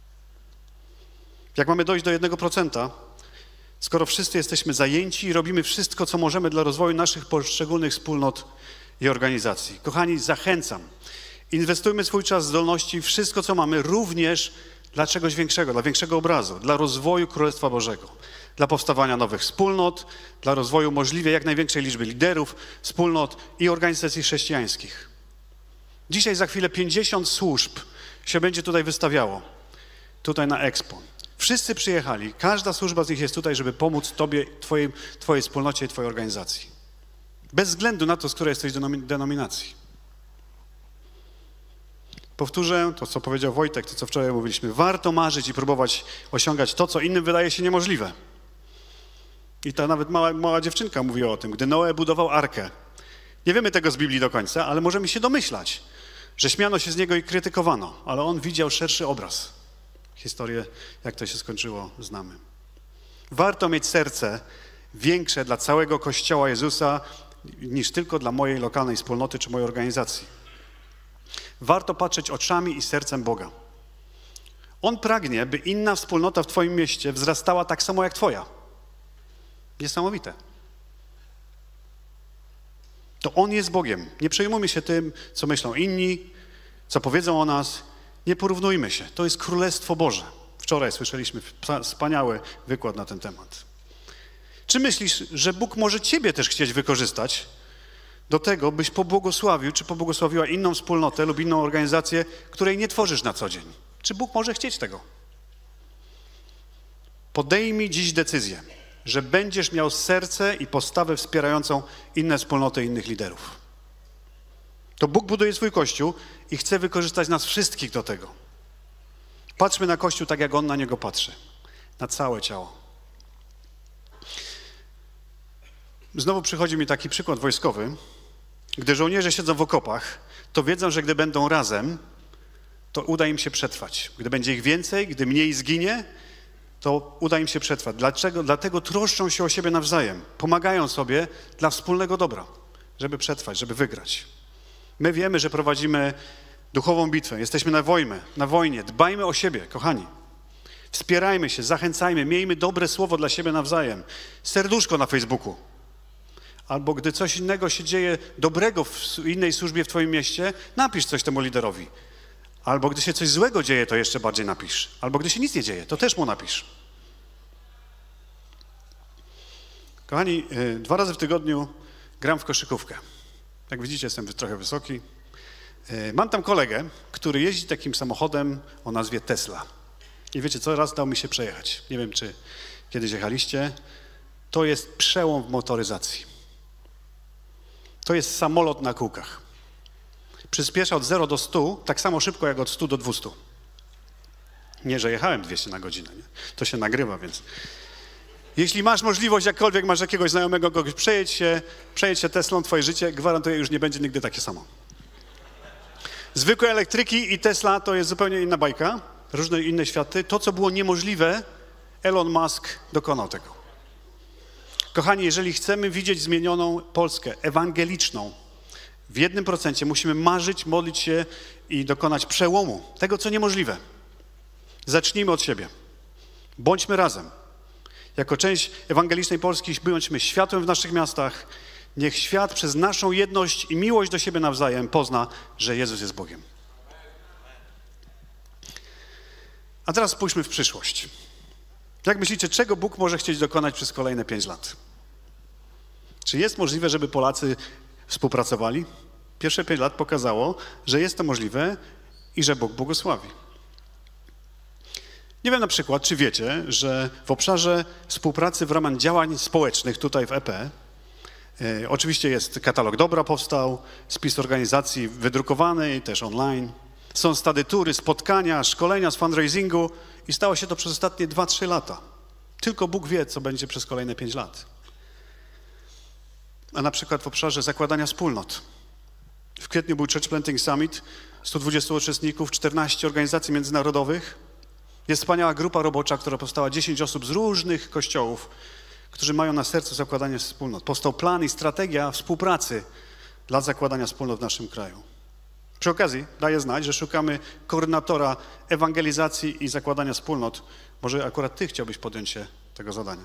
Jak mamy dojść do 1%, skoro wszyscy jesteśmy zajęci i robimy wszystko, co możemy dla rozwoju naszych poszczególnych wspólnot i organizacji? Kochani, zachęcam. Inwestujmy swój czas, zdolności, wszystko, co mamy, również dla czegoś większego, dla większego obrazu, dla rozwoju Królestwa Bożego, dla powstawania nowych wspólnot, dla rozwoju możliwie jak największej liczby liderów, wspólnot i organizacji chrześcijańskich. Dzisiaj za chwilę 50 służb się będzie tutaj wystawiało, tutaj na Expo. Wszyscy przyjechali, każda służba z nich jest tutaj, żeby pomóc Tobie, Twojej wspólnocie i Twojej organizacji. Bez względu na to, z której jesteś denominacji. Powtórzę to, co powiedział Wojtek, to, co wczoraj mówiliśmy. Warto marzyć i próbować osiągać to, co innym wydaje się niemożliwe. I ta nawet mała dziewczynka mówiła o tym, gdy Noe budował arkę. Nie wiemy tego z Biblii do końca, ale możemy się domyślać, że śmiano się z niego i krytykowano, ale on widział szerszy obraz. Historię, jak to się skończyło, znamy. Warto mieć serce większe dla całego Kościoła Jezusa niż tylko dla mojej lokalnej wspólnoty czy mojej organizacji. Warto patrzeć oczami i sercem Boga. On pragnie, by inna wspólnota w Twoim mieście wzrastała tak samo jak Twoja. Niesamowite. To On jest Bogiem. Nie przejmujmy się tym, co myślą inni, co powiedzą o nas. Nie porównujmy się. To jest Królestwo Boże. Wczoraj słyszeliśmy wspaniały wykład na ten temat. Czy myślisz, że Bóg może ciebie też chcieć wykorzystać do tego, byś pobłogosławił, czy pobłogosławiła inną wspólnotę lub inną organizację, której nie tworzysz na co dzień? Czy Bóg może chcieć tego? Podejmij dziś decyzję, że będziesz miał serce i postawę wspierającą inne wspólnoty, innych liderów. To Bóg buduje swój Kościół i chce wykorzystać nas wszystkich do tego. Patrzmy na Kościół tak, jak On na niego patrzy. Na całe ciało. Znowu przychodzi mi taki przykład wojskowy. Gdy żołnierze siedzą w okopach, to wiedzą, że gdy będą razem, to uda im się przetrwać. Gdy będzie ich więcej, gdy mniej zginie, to uda im się przetrwać. Dlaczego? Dlatego troszczą się o siebie nawzajem. Pomagają sobie dla wspólnego dobra, żeby przetrwać, żeby wygrać. My wiemy, że prowadzimy duchową bitwę. Jesteśmy na wojnie. Dbajmy o siebie, kochani. Wspierajmy się, zachęcajmy, miejmy dobre słowo dla siebie nawzajem. Serduszko na Facebooku. Albo gdy coś innego się dzieje dobrego w innej służbie w twoim mieście, napisz coś temu liderowi. Albo gdy się coś złego dzieje, to jeszcze bardziej napisz. Albo gdy się nic nie dzieje, to też mu napisz. Kochani, 2 razy w tygodniu gram w koszykówkę. Jak widzicie, jestem trochę wysoki. Mam tam kolegę, który jeździ takim samochodem o nazwie Tesla. I wiecie co, raz dał mi się przejechać. Nie wiem, czy kiedyś jechaliście. To jest przełom w motoryzacji. To jest samolot na kółkach. Przyspiesza od 0 do 100 tak samo szybko jak od 100 do 200. Nie, że jechałem 200 na godzinę. Nie? To się nagrywa, więc... Jeśli masz możliwość, jakkolwiek masz jakiegoś znajomego, kogoś, przejedź się Teslą, twoje życie, gwarantuję, już nie będzie nigdy takie samo. Zwykłe elektryki i Tesla to jest zupełnie inna bajka, różne inne światy. To, co było niemożliwe, Elon Musk dokonał tego. Kochani, jeżeli chcemy widzieć zmienioną Polskę ewangeliczną, w 1% musimy marzyć, modlić się i dokonać przełomu tego, co niemożliwe. Zacznijmy od siebie. Bądźmy razem. Jako część ewangelicznej Polski bądźmy światłem w naszych miastach. Niech świat przez naszą jedność i miłość do siebie nawzajem pozna, że Jezus jest Bogiem. A teraz spójrzmy w przyszłość. Jak myślicie, czego Bóg może chcieć dokonać przez kolejne 5 lat? Czy jest możliwe, żeby Polacy współpracowali? Pierwsze 5 lat pokazało, że jest to możliwe i że Bóg błogosławi. Nie wiem na przykład, czy wiecie, że w obszarze współpracy w ramach działań społecznych tutaj w EP, oczywiście jest katalog dobra powstał, spis organizacji wydrukowany i też online. Są stadytury, spotkania, szkolenia z fundraisingu i stało się to przez ostatnie 2-3 lata. Tylko Bóg wie, co będzie przez kolejne 5 lat. A na przykład w obszarze zakładania wspólnot. W kwietniu był Church Planting Summit, 120 uczestników, 14 organizacji międzynarodowych. Jest wspaniała grupa robocza, która powstała, 10 osób z różnych kościołów, którzy mają na sercu zakładanie wspólnot. Powstał plan i strategia współpracy dla zakładania wspólnot w naszym kraju. Przy okazji daję znać, że szukamy koordynatora ewangelizacji i zakładania wspólnot. Może akurat ty chciałbyś podjąć się tego zadania.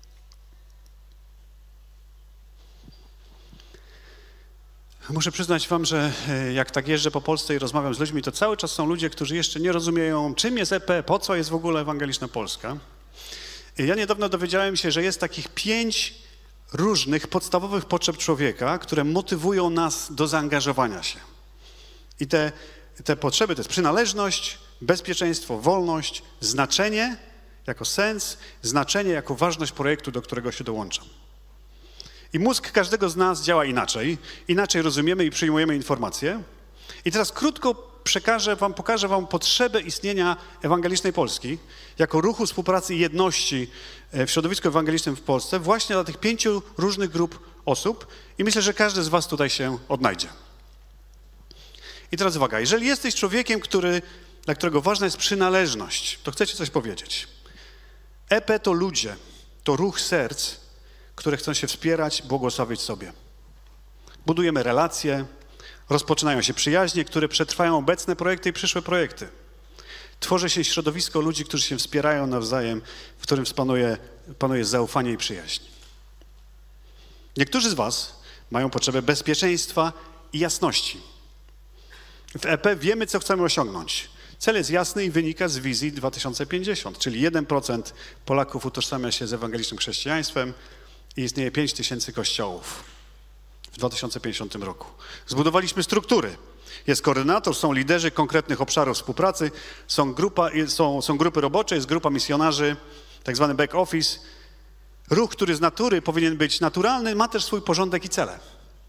Muszę przyznać wam, że jak tak jeżdżę po Polsce i rozmawiam z ludźmi, to cały czas są ludzie, którzy jeszcze nie rozumieją, czym jest EP, po co jest w ogóle Ewangeliczna Polska. Ja niedawno dowiedziałem się, że jest takich 5 różnych podstawowych potrzeb człowieka, które motywują nas do zaangażowania się. I te potrzeby to jest przynależność, bezpieczeństwo, wolność, znaczenie jako sens, znaczenie jako ważność projektu, do którego się dołączam. I mózg każdego z nas działa inaczej. Inaczej rozumiemy i przyjmujemy informacje. I teraz krótko pokażę wam potrzebę istnienia Ewangelicznej Polski jako ruchu współpracy i jedności w środowisku ewangelicznym w Polsce właśnie dla tych 5 różnych grup osób i myślę, że każdy z was tutaj się odnajdzie. I teraz uwaga, jeżeli jesteś człowiekiem, dla którego ważna jest przynależność, to chcę ci coś powiedzieć. EP to ludzie, to ruch serc, które chcą się wspierać, błogosławić sobie. Budujemy relacje, rozpoczynają się przyjaźnie, które przetrwają obecne projekty i przyszłe projekty. Tworzy się środowisko ludzi, którzy się wspierają nawzajem, w którym panuje zaufanie i przyjaźń. Niektórzy z was mają potrzebę bezpieczeństwa i jasności. W EP wiemy, co chcemy osiągnąć. Cel jest jasny i wynika z wizji 2050, czyli 1% Polaków utożsamia się z ewangelicznym chrześcijaństwem, i istnieje 5000 kościołów w 2050 roku. Zbudowaliśmy struktury. Jest koordynator, są liderzy konkretnych obszarów współpracy, są grupy robocze, jest grupa misjonarzy, tak zwany back office. Ruch, który z natury powinien być naturalny, ma też swój porządek i cele.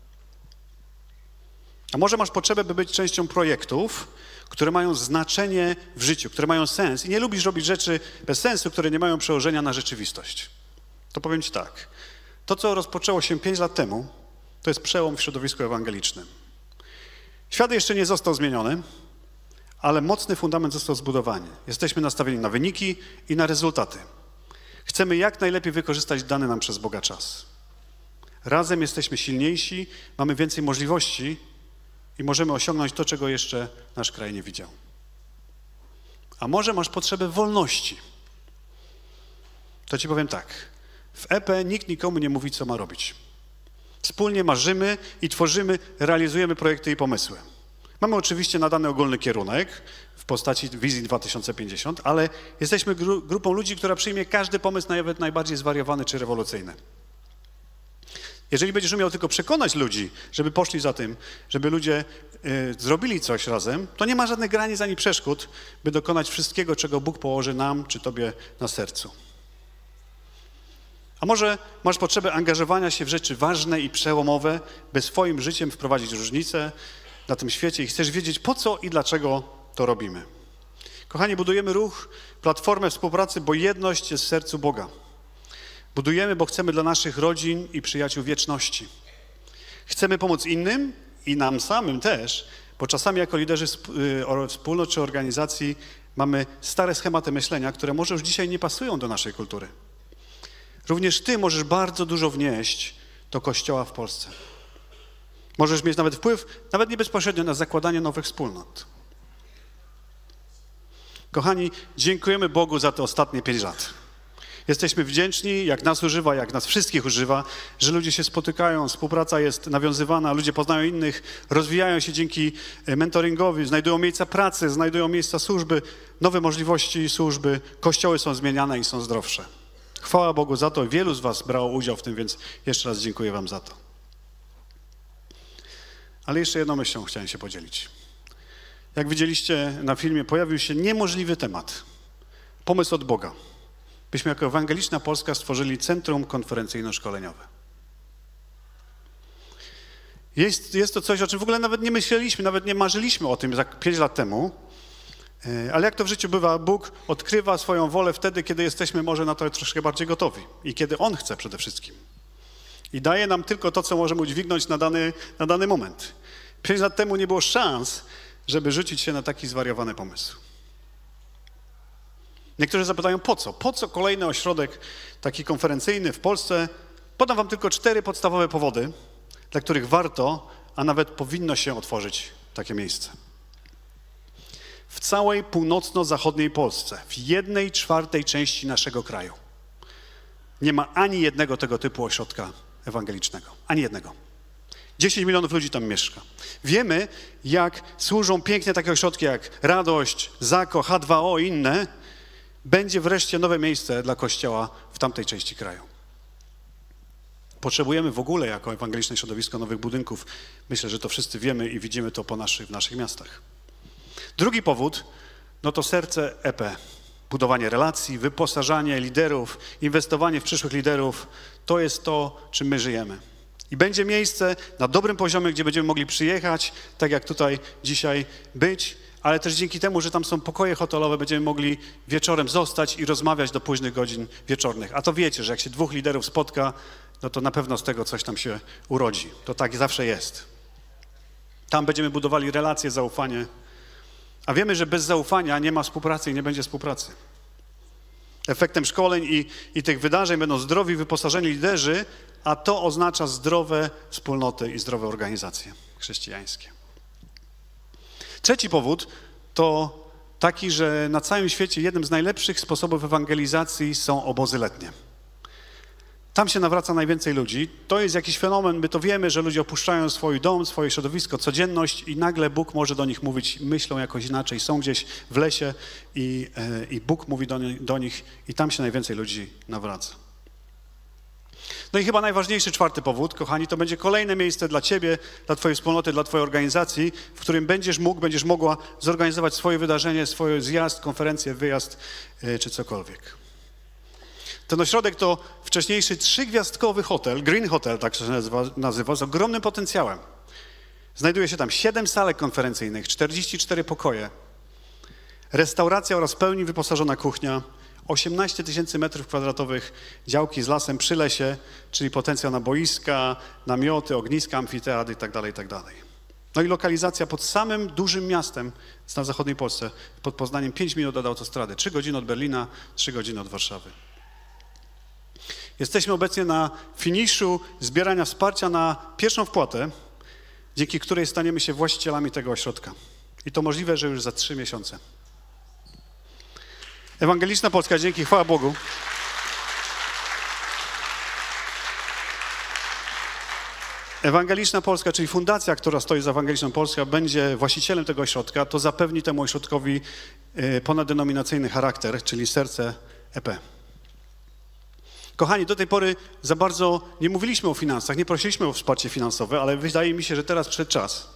A może masz potrzebę, by być częścią projektów, które mają znaczenie w życiu, które mają sens i nie lubisz robić rzeczy bez sensu, które nie mają przełożenia na rzeczywistość. To powiem ci tak. To, co rozpoczęło się 5 lat temu, to jest przełom w środowisku ewangelicznym. Świat jeszcze nie został zmieniony, ale mocny fundament został zbudowany. Jesteśmy nastawieni na wyniki i na rezultaty. Chcemy jak najlepiej wykorzystać dany nam przez Boga czas. Razem jesteśmy silniejsi, mamy więcej możliwości i możemy osiągnąć to, czego jeszcze nasz kraj nie widział. A może masz potrzebę wolności? To ci powiem tak. W EP nikt nikomu nie mówi, co ma robić. Wspólnie marzymy i tworzymy, realizujemy projekty i pomysły. Mamy oczywiście nadany ogólny kierunek w postaci wizji 2050, ale jesteśmy grupą ludzi, która przyjmie każdy pomysł, nawet najbardziej zwariowany czy rewolucyjny. Jeżeli będziesz umiał tylko przekonać ludzi, żeby poszli za tym, żeby ludzie zrobili coś razem, to nie ma żadnych granic ani przeszkód, by dokonać wszystkiego, czego Bóg położy nam czy tobie na sercu. A może masz potrzebę angażowania się w rzeczy ważne i przełomowe, by swoim życiem wprowadzić różnicę na tym świecie i chcesz wiedzieć, po co i dlaczego to robimy. Kochani, budujemy ruch, platformę współpracy, bo jedność jest w sercu Boga. Budujemy, bo chcemy dla naszych rodzin i przyjaciół wieczności. Chcemy pomóc innym i nam samym też, bo czasami jako liderzy wspólnot czy organizacji mamy stare schematy myślenia, które może już dzisiaj nie pasują do naszej kultury. Również ty możesz bardzo dużo wnieść do Kościoła w Polsce. Możesz mieć nawet wpływ, nawet nie bezpośrednio, na zakładanie nowych wspólnot. Kochani, dziękujemy Bogu za te ostatnie 5 lat. Jesteśmy wdzięczni, jak nas używa, jak nas wszystkich używa, że ludzie się spotykają, współpraca jest nawiązywana, ludzie poznają innych, rozwijają się dzięki mentoringowi, znajdują miejsca pracy, znajdują miejsca służby, nowe możliwości służby, kościoły są zmieniane i są zdrowsze. Chwała Bogu za to. Wielu z was brało udział w tym, więc jeszcze raz dziękuję wam za to. Ale jeszcze jedną myślą chciałem się podzielić. Jak widzieliście na filmie, pojawił się niemożliwy temat. Pomysł od Boga. Byśmy jako Ewangeliczna Polska stworzyli centrum konferencyjno-szkoleniowe. Jest to coś, o czym w ogóle nawet nie myśleliśmy, nawet nie marzyliśmy o tym 5 lat temu. Ale jak to w życiu bywa, Bóg odkrywa swoją wolę wtedy, kiedy jesteśmy może na to troszkę bardziej gotowi. I kiedy On chce przede wszystkim. I daje nam tylko to, co możemy udźwignąć na dany moment. 5 lat temu nie było szans, żeby rzucić się na taki zwariowany pomysł. Niektórzy zapytają, po co? Po co kolejny ośrodek taki konferencyjny w Polsce? Podam wam tylko 4 podstawowe powody, dla których warto, a nawet powinno się otworzyć takie miejsce. W całej północno-zachodniej Polsce, w 1/4 części naszego kraju, nie ma ani jednego tego typu ośrodka ewangelicznego. Ani jednego. 10 milionów ludzi tam mieszka. Wiemy, jak służą pięknie takie ośrodki jak Radość, ZAKO, H2O i inne. Będzie wreszcie nowe miejsce dla Kościoła w tamtej części kraju. Potrzebujemy w ogóle jako ewangeliczne środowisko nowych budynków. Myślę, że to wszyscy wiemy i widzimy to w naszych miastach. Drugi powód, no to serce EP. Budowanie relacji, wyposażanie liderów, inwestowanie w przyszłych liderów. To jest to, czym my żyjemy. I będzie miejsce na dobrym poziomie, gdzie będziemy mogli przyjechać, tak jak tutaj dzisiaj być, ale też dzięki temu, że tam są pokoje hotelowe, będziemy mogli wieczorem zostać i rozmawiać do późnych godzin wieczornych. A to wiecie, że jak się 2 liderów spotka, no to na pewno z tego coś tam się urodzi. To tak zawsze jest. Tam będziemy budowali relacje, zaufanie. A wiemy, że bez zaufania nie ma współpracy i nie będzie współpracy. Efektem szkoleń i tych wydarzeń będą zdrowi, wyposażeni liderzy, a to oznacza zdrowe wspólnoty i zdrowe organizacje chrześcijańskie. Trzeci powód to taki, że na całym świecie jednym z najlepszych sposobów ewangelizacji są obozy letnie. Tam się nawraca najwięcej ludzi. To jest jakiś fenomen, my to wiemy, że ludzie opuszczają swój dom, swoje środowisko, codzienność i nagle Bóg może do nich mówić, myślą jakoś inaczej, są gdzieś w lesie i Bóg mówi do nich i tam się najwięcej ludzi nawraca. No i chyba najważniejszy, czwarty powód, kochani, to będzie kolejne miejsce dla ciebie, dla twojej wspólnoty, dla twojej organizacji, w którym będziesz mogła zorganizować swoje wydarzenie, swój zjazd, konferencję, wyjazd czy cokolwiek. Ten ośrodek to wcześniejszy 3-gwiazdkowy hotel, Green Hotel, tak się nazywa, z ogromnym potencjałem. Znajduje się tam 7 salek konferencyjnych, 44 pokoje, restauracja oraz w pełni wyposażona kuchnia, 18 000 metrów kwadratowych działki z lasem przy lesie, czyli potencjał na boiska, namioty, ogniska, amfiteatry itd. No i lokalizacja pod samym dużym miastem na zachodniej Polsce, pod Poznaniem, 5 minut od autostrady, 3 godziny od Berlina, 3 godziny od Warszawy. Jesteśmy obecnie na finiszu zbierania wsparcia na pierwszą wpłatę, dzięki której staniemy się właścicielami tego ośrodka. I to możliwe, że już za 3 miesiące. Ewangeliczna Polska, dzięki, chwała Bogu. Ewangeliczna Polska, czyli fundacja, która stoi za Ewangeliczną Polską, będzie właścicielem tego ośrodka, to zapewni temu ośrodkowi ponaddenominacyjny charakter, czyli serce EP. Kochani, do tej pory za bardzo nie mówiliśmy o finansach, nie prosiliśmy o wsparcie finansowe, ale wydaje mi się, że teraz przyszedł czas.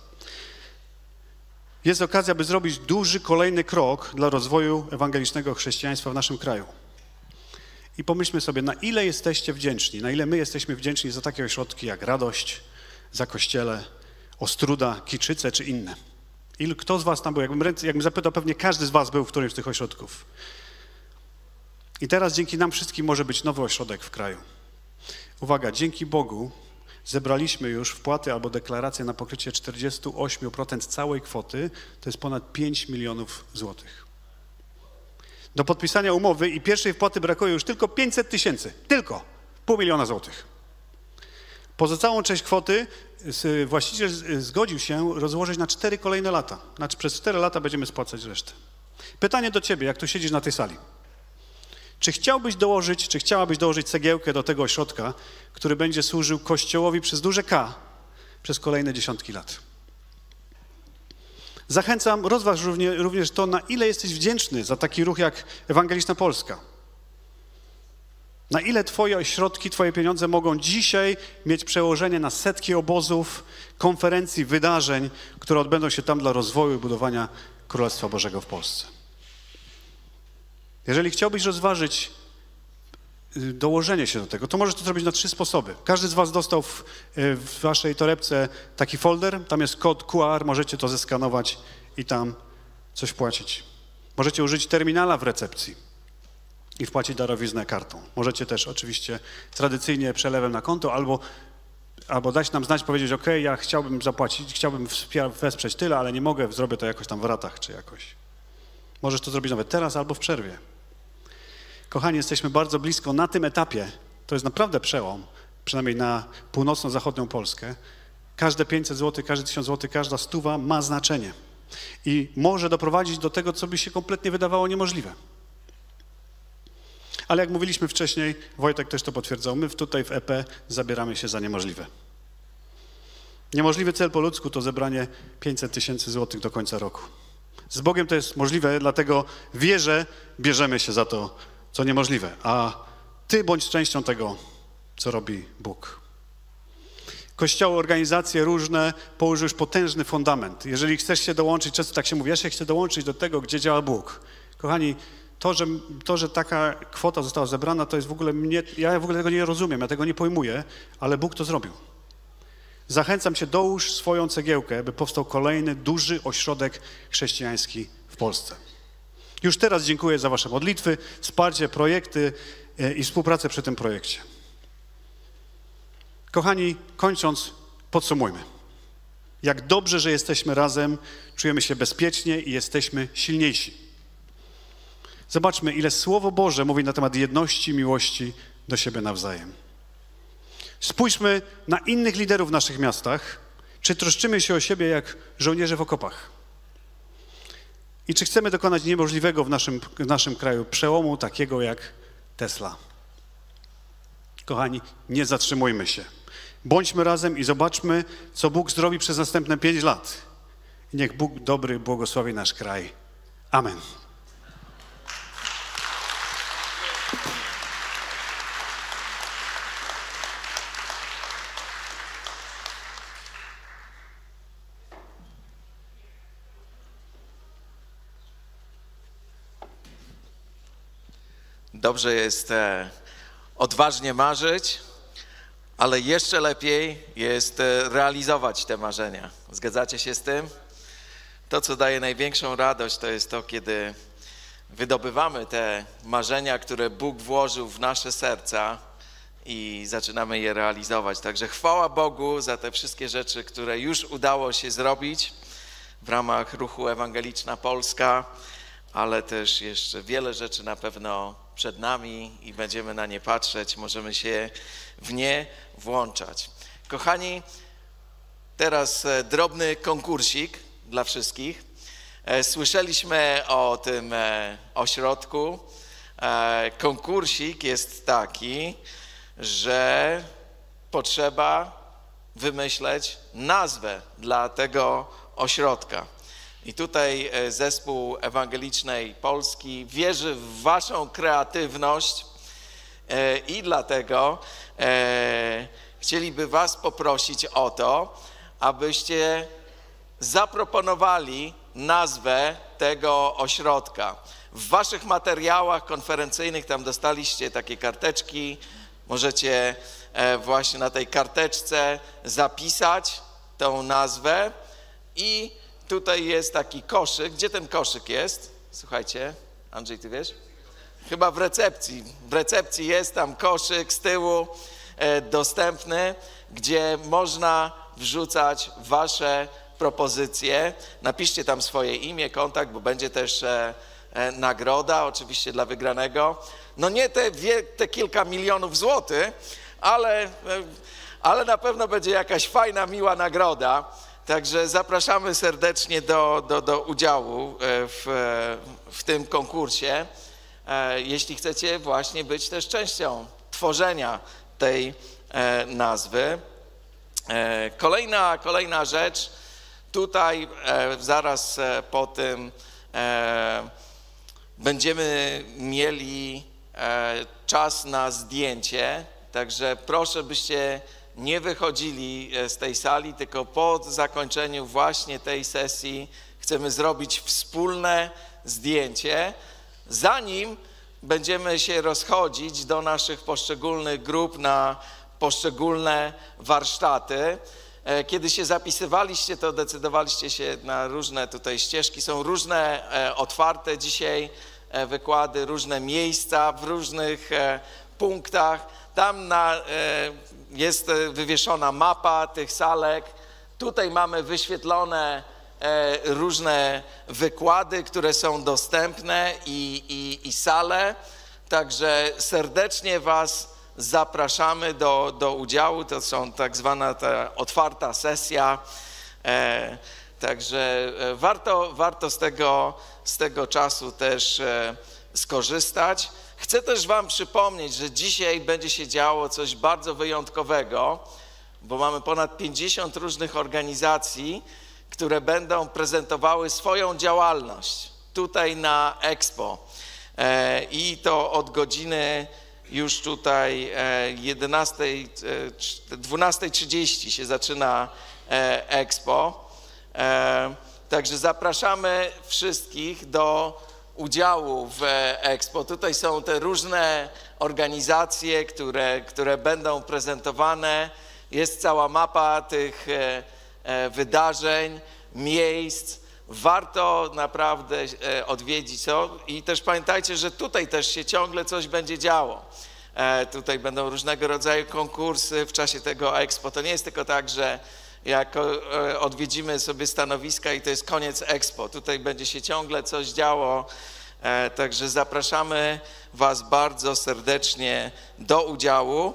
Jest okazja, by zrobić duży kolejny krok dla rozwoju ewangelicznego chrześcijaństwa w naszym kraju. I pomyślmy sobie, na ile jesteście wdzięczni, na ile my jesteśmy wdzięczni za takie ośrodki jak Radość, za Kościele, Ostruda, Kiczyce czy inne. Kto z was tam był? Jakbym zapytał, pewnie każdy z was był w którymś z tych ośrodków. I teraz dzięki nam wszystkim może być nowy ośrodek w kraju. Uwaga, dzięki Bogu zebraliśmy już wpłaty albo deklaracje na pokrycie 48% całej kwoty, to jest ponad 5 milionów złotych. Do podpisania umowy i pierwszej wpłaty brakuje już tylko 500 000, tylko 500 000 złotych. Pozostałą część kwoty właściciel zgodził się rozłożyć na 4 kolejne lata. Znaczy przez 4 lata będziemy spłacać resztę. Pytanie do ciebie, jak tu siedzisz na tej sali. Czy chciałabyś dołożyć cegiełkę do tego ośrodka, który będzie służył Kościołowi przez duże K przez kolejne dziesiątki lat? Zachęcam, rozważ również to, na ile jesteś wdzięczny za taki ruch jak Ewangeliczna Polska. Na ile twoje ośrodki, twoje pieniądze mogą dzisiaj mieć przełożenie na setki obozów, konferencji, wydarzeń, które odbędą się tam dla rozwoju i budowania Królestwa Bożego w Polsce. Jeżeli chciałbyś rozważyć dołożenie się do tego, to możesz to zrobić na 3 sposoby. Każdy z was dostał w waszej torebce taki folder, tam jest kod QR, możecie to zeskanować i tam coś wpłacić. Możecie użyć terminala w recepcji i wpłacić darowiznę kartą. Możecie też oczywiście tradycyjnie przelewem na konto albo dać nam znać, powiedzieć, ok, ja chciałbym zapłacić, chciałbym wesprzeć tyle, ale nie mogę, zrobię to jakoś tam w ratach czy jakoś. Możesz to zrobić nawet teraz albo w przerwie. Kochani, jesteśmy bardzo blisko na tym etapie. To jest naprawdę przełom, przynajmniej na północno-zachodnią Polskę. Każde 500 zł, każdy 1000 zł, każda 100 ma znaczenie. I może doprowadzić do tego, co by się kompletnie wydawało niemożliwe. Ale jak mówiliśmy wcześniej, Wojtek też to potwierdzał, my tutaj w EP zabieramy się za niemożliwe. Niemożliwy cel po ludzku to zebranie 500 000 złotych do końca roku. Z Bogiem to jest możliwe, dlatego wierzę, bierzemy się za to, co niemożliwe. A ty bądź częścią tego, co robi Bóg. Kościoły, organizacje różne położyły już potężny fundament. Jeżeli chcesz się dołączyć, często tak się mówi, ja się chcę dołączyć do tego, gdzie działa Bóg. Kochani, to, że taka kwota została zebrana, to jest w ogóle ja w ogóle tego nie rozumiem, ja tego nie pojmuję, ale Bóg to zrobił. Zachęcam cię, dołóż swoją cegiełkę, by powstał kolejny duży ośrodek chrześcijański w Polsce. Już teraz dziękuję za wasze modlitwy, wsparcie, projekty i współpracę przy tym projekcie. Kochani, kończąc, podsumujmy. Jak dobrze, że jesteśmy razem, czujemy się bezpiecznie i jesteśmy silniejsi. Zobaczmy, ile Słowo Boże mówi na temat jedności, miłości do siebie nawzajem. Spójrzmy na innych liderów w naszych miastach, czy troszczymy się o siebie jak żołnierze w okopach. I czy chcemy dokonać niemożliwego w naszym kraju przełomu takiego jak Tesla. Kochani, nie zatrzymujmy się. Bądźmy razem i zobaczmy, co Bóg zrobi przez następne 5 lat. I niech Bóg dobry błogosławi nasz kraj. Amen. dobrze jest odważnie marzyć, ale jeszcze lepiej jest realizować te marzenia. Zgadzacie się z tym? To, co daje największą radość, to jest to, kiedy wydobywamy te marzenia, które Bóg włożył w nasze serca i zaczynamy je realizować. Także chwała Bogu za te wszystkie rzeczy, które już udało się zrobić w ramach ruchu Ewangeliczna Polska, ale też jeszcze wiele rzeczy na pewno przed nami i będziemy na nie patrzeć, możemy się w nie włączać. Kochani, teraz drobny konkursik dla wszystkich. Słyszeliśmy o tym ośrodku. Konkursik jest taki, że potrzeba wymyśleć nazwę dla tego ośrodka. I tutaj zespół Ewangelicznej Polski wierzy w waszą kreatywność i dlatego chcieliby was poprosić o to, abyście zaproponowali nazwę tego ośrodka. W waszych materiałach konferencyjnych tam dostaliście takie karteczki, możecie właśnie na tej karteczce zapisać tą nazwę i tutaj jest taki koszyk. Gdzie ten koszyk jest? Słuchajcie, Andrzej, ty wiesz? Chyba w recepcji. W recepcji jest tam koszyk z tyłu dostępny, gdzie można wrzucać wasze propozycje. Napiszcie tam swoje imię, kontakt, bo będzie też nagroda oczywiście dla wygranego. No nie te kilka milionów złotych, ale na pewno będzie jakaś fajna, miła nagroda. Także zapraszamy serdecznie do udziału w tym konkursie, jeśli chcecie właśnie być też częścią tworzenia tej nazwy. Kolejna rzecz, tutaj zaraz po tym będziemy mieli czas na zdjęcie, także proszę, byście nie wychodzili z tej sali, tylko po zakończeniu właśnie tej sesji chcemy zrobić wspólne zdjęcie, zanim będziemy się rozchodzić do naszych poszczególnych grup na poszczególne warsztaty. Kiedy się zapisywaliście, to decydowaliście się na różne tutaj ścieżki, są różne otwarte dzisiaj wykłady, różne miejsca w różnych punktach. Tam jest wywieszona mapa tych salek. Tutaj mamy wyświetlone różne wykłady, które są dostępne i sale. Także serdecznie was zapraszamy do udziału. To są tak zwana ta otwarta sesja. Także warto z tego czasu też skorzystać. Chcę też wam przypomnieć, że dzisiaj będzie się działo coś bardzo wyjątkowego, bo mamy ponad 50 różnych organizacji, które będą prezentowały swoją działalność tutaj na Expo. I to od godziny już tutaj 12:30 się zaczyna Expo. Także zapraszamy wszystkich do udziału w Expo. Tutaj są te różne organizacje, które będą prezentowane. Jest cała mapa tych wydarzeń, miejsc. Warto naprawdę odwiedzić to i też pamiętajcie, że tutaj też się ciągle coś będzie działo. Tutaj będą różnego rodzaju konkursy w czasie tego Expo. To nie jest tylko tak, że jak odwiedzimy sobie stanowiska i to jest koniec Expo. Tutaj będzie się ciągle coś działo, także zapraszamy was bardzo serdecznie do udziału.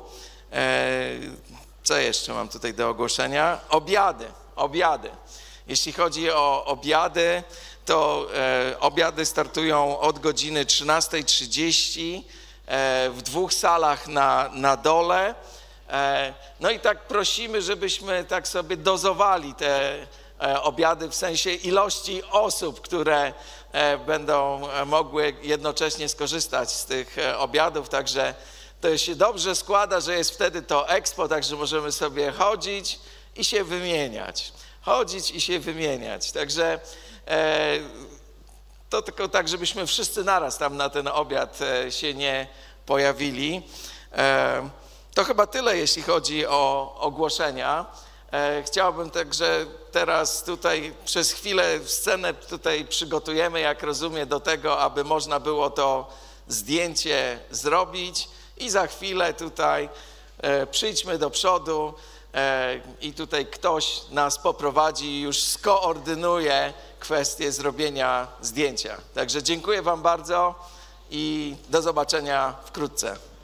Co jeszcze mam tutaj do ogłoszenia? Obiady. Jeśli chodzi o obiady, to obiady startują od godziny 13:30 w 2 salach na dole. No i tak prosimy, żebyśmy tak sobie dozowali te obiady w sensie ilości osób, które będą mogły jednocześnie skorzystać z tych obiadów. Także to się dobrze składa, że jest wtedy to Expo, także możemy sobie chodzić i się wymieniać. Także To tylko tak, żebyśmy wszyscy naraz tam na ten obiad się nie pojawili. To chyba tyle, jeśli chodzi o ogłoszenia. Chciałbym także teraz tutaj przez chwilę scenę tutaj przygotujemy, jak rozumiem, do tego, aby można było to zdjęcie zrobić i za chwilę tutaj przyjdźmy do przodu i tutaj ktoś nas poprowadzi i już skoordynuje kwestię zrobienia zdjęcia. Także dziękuję wam bardzo i do zobaczenia wkrótce.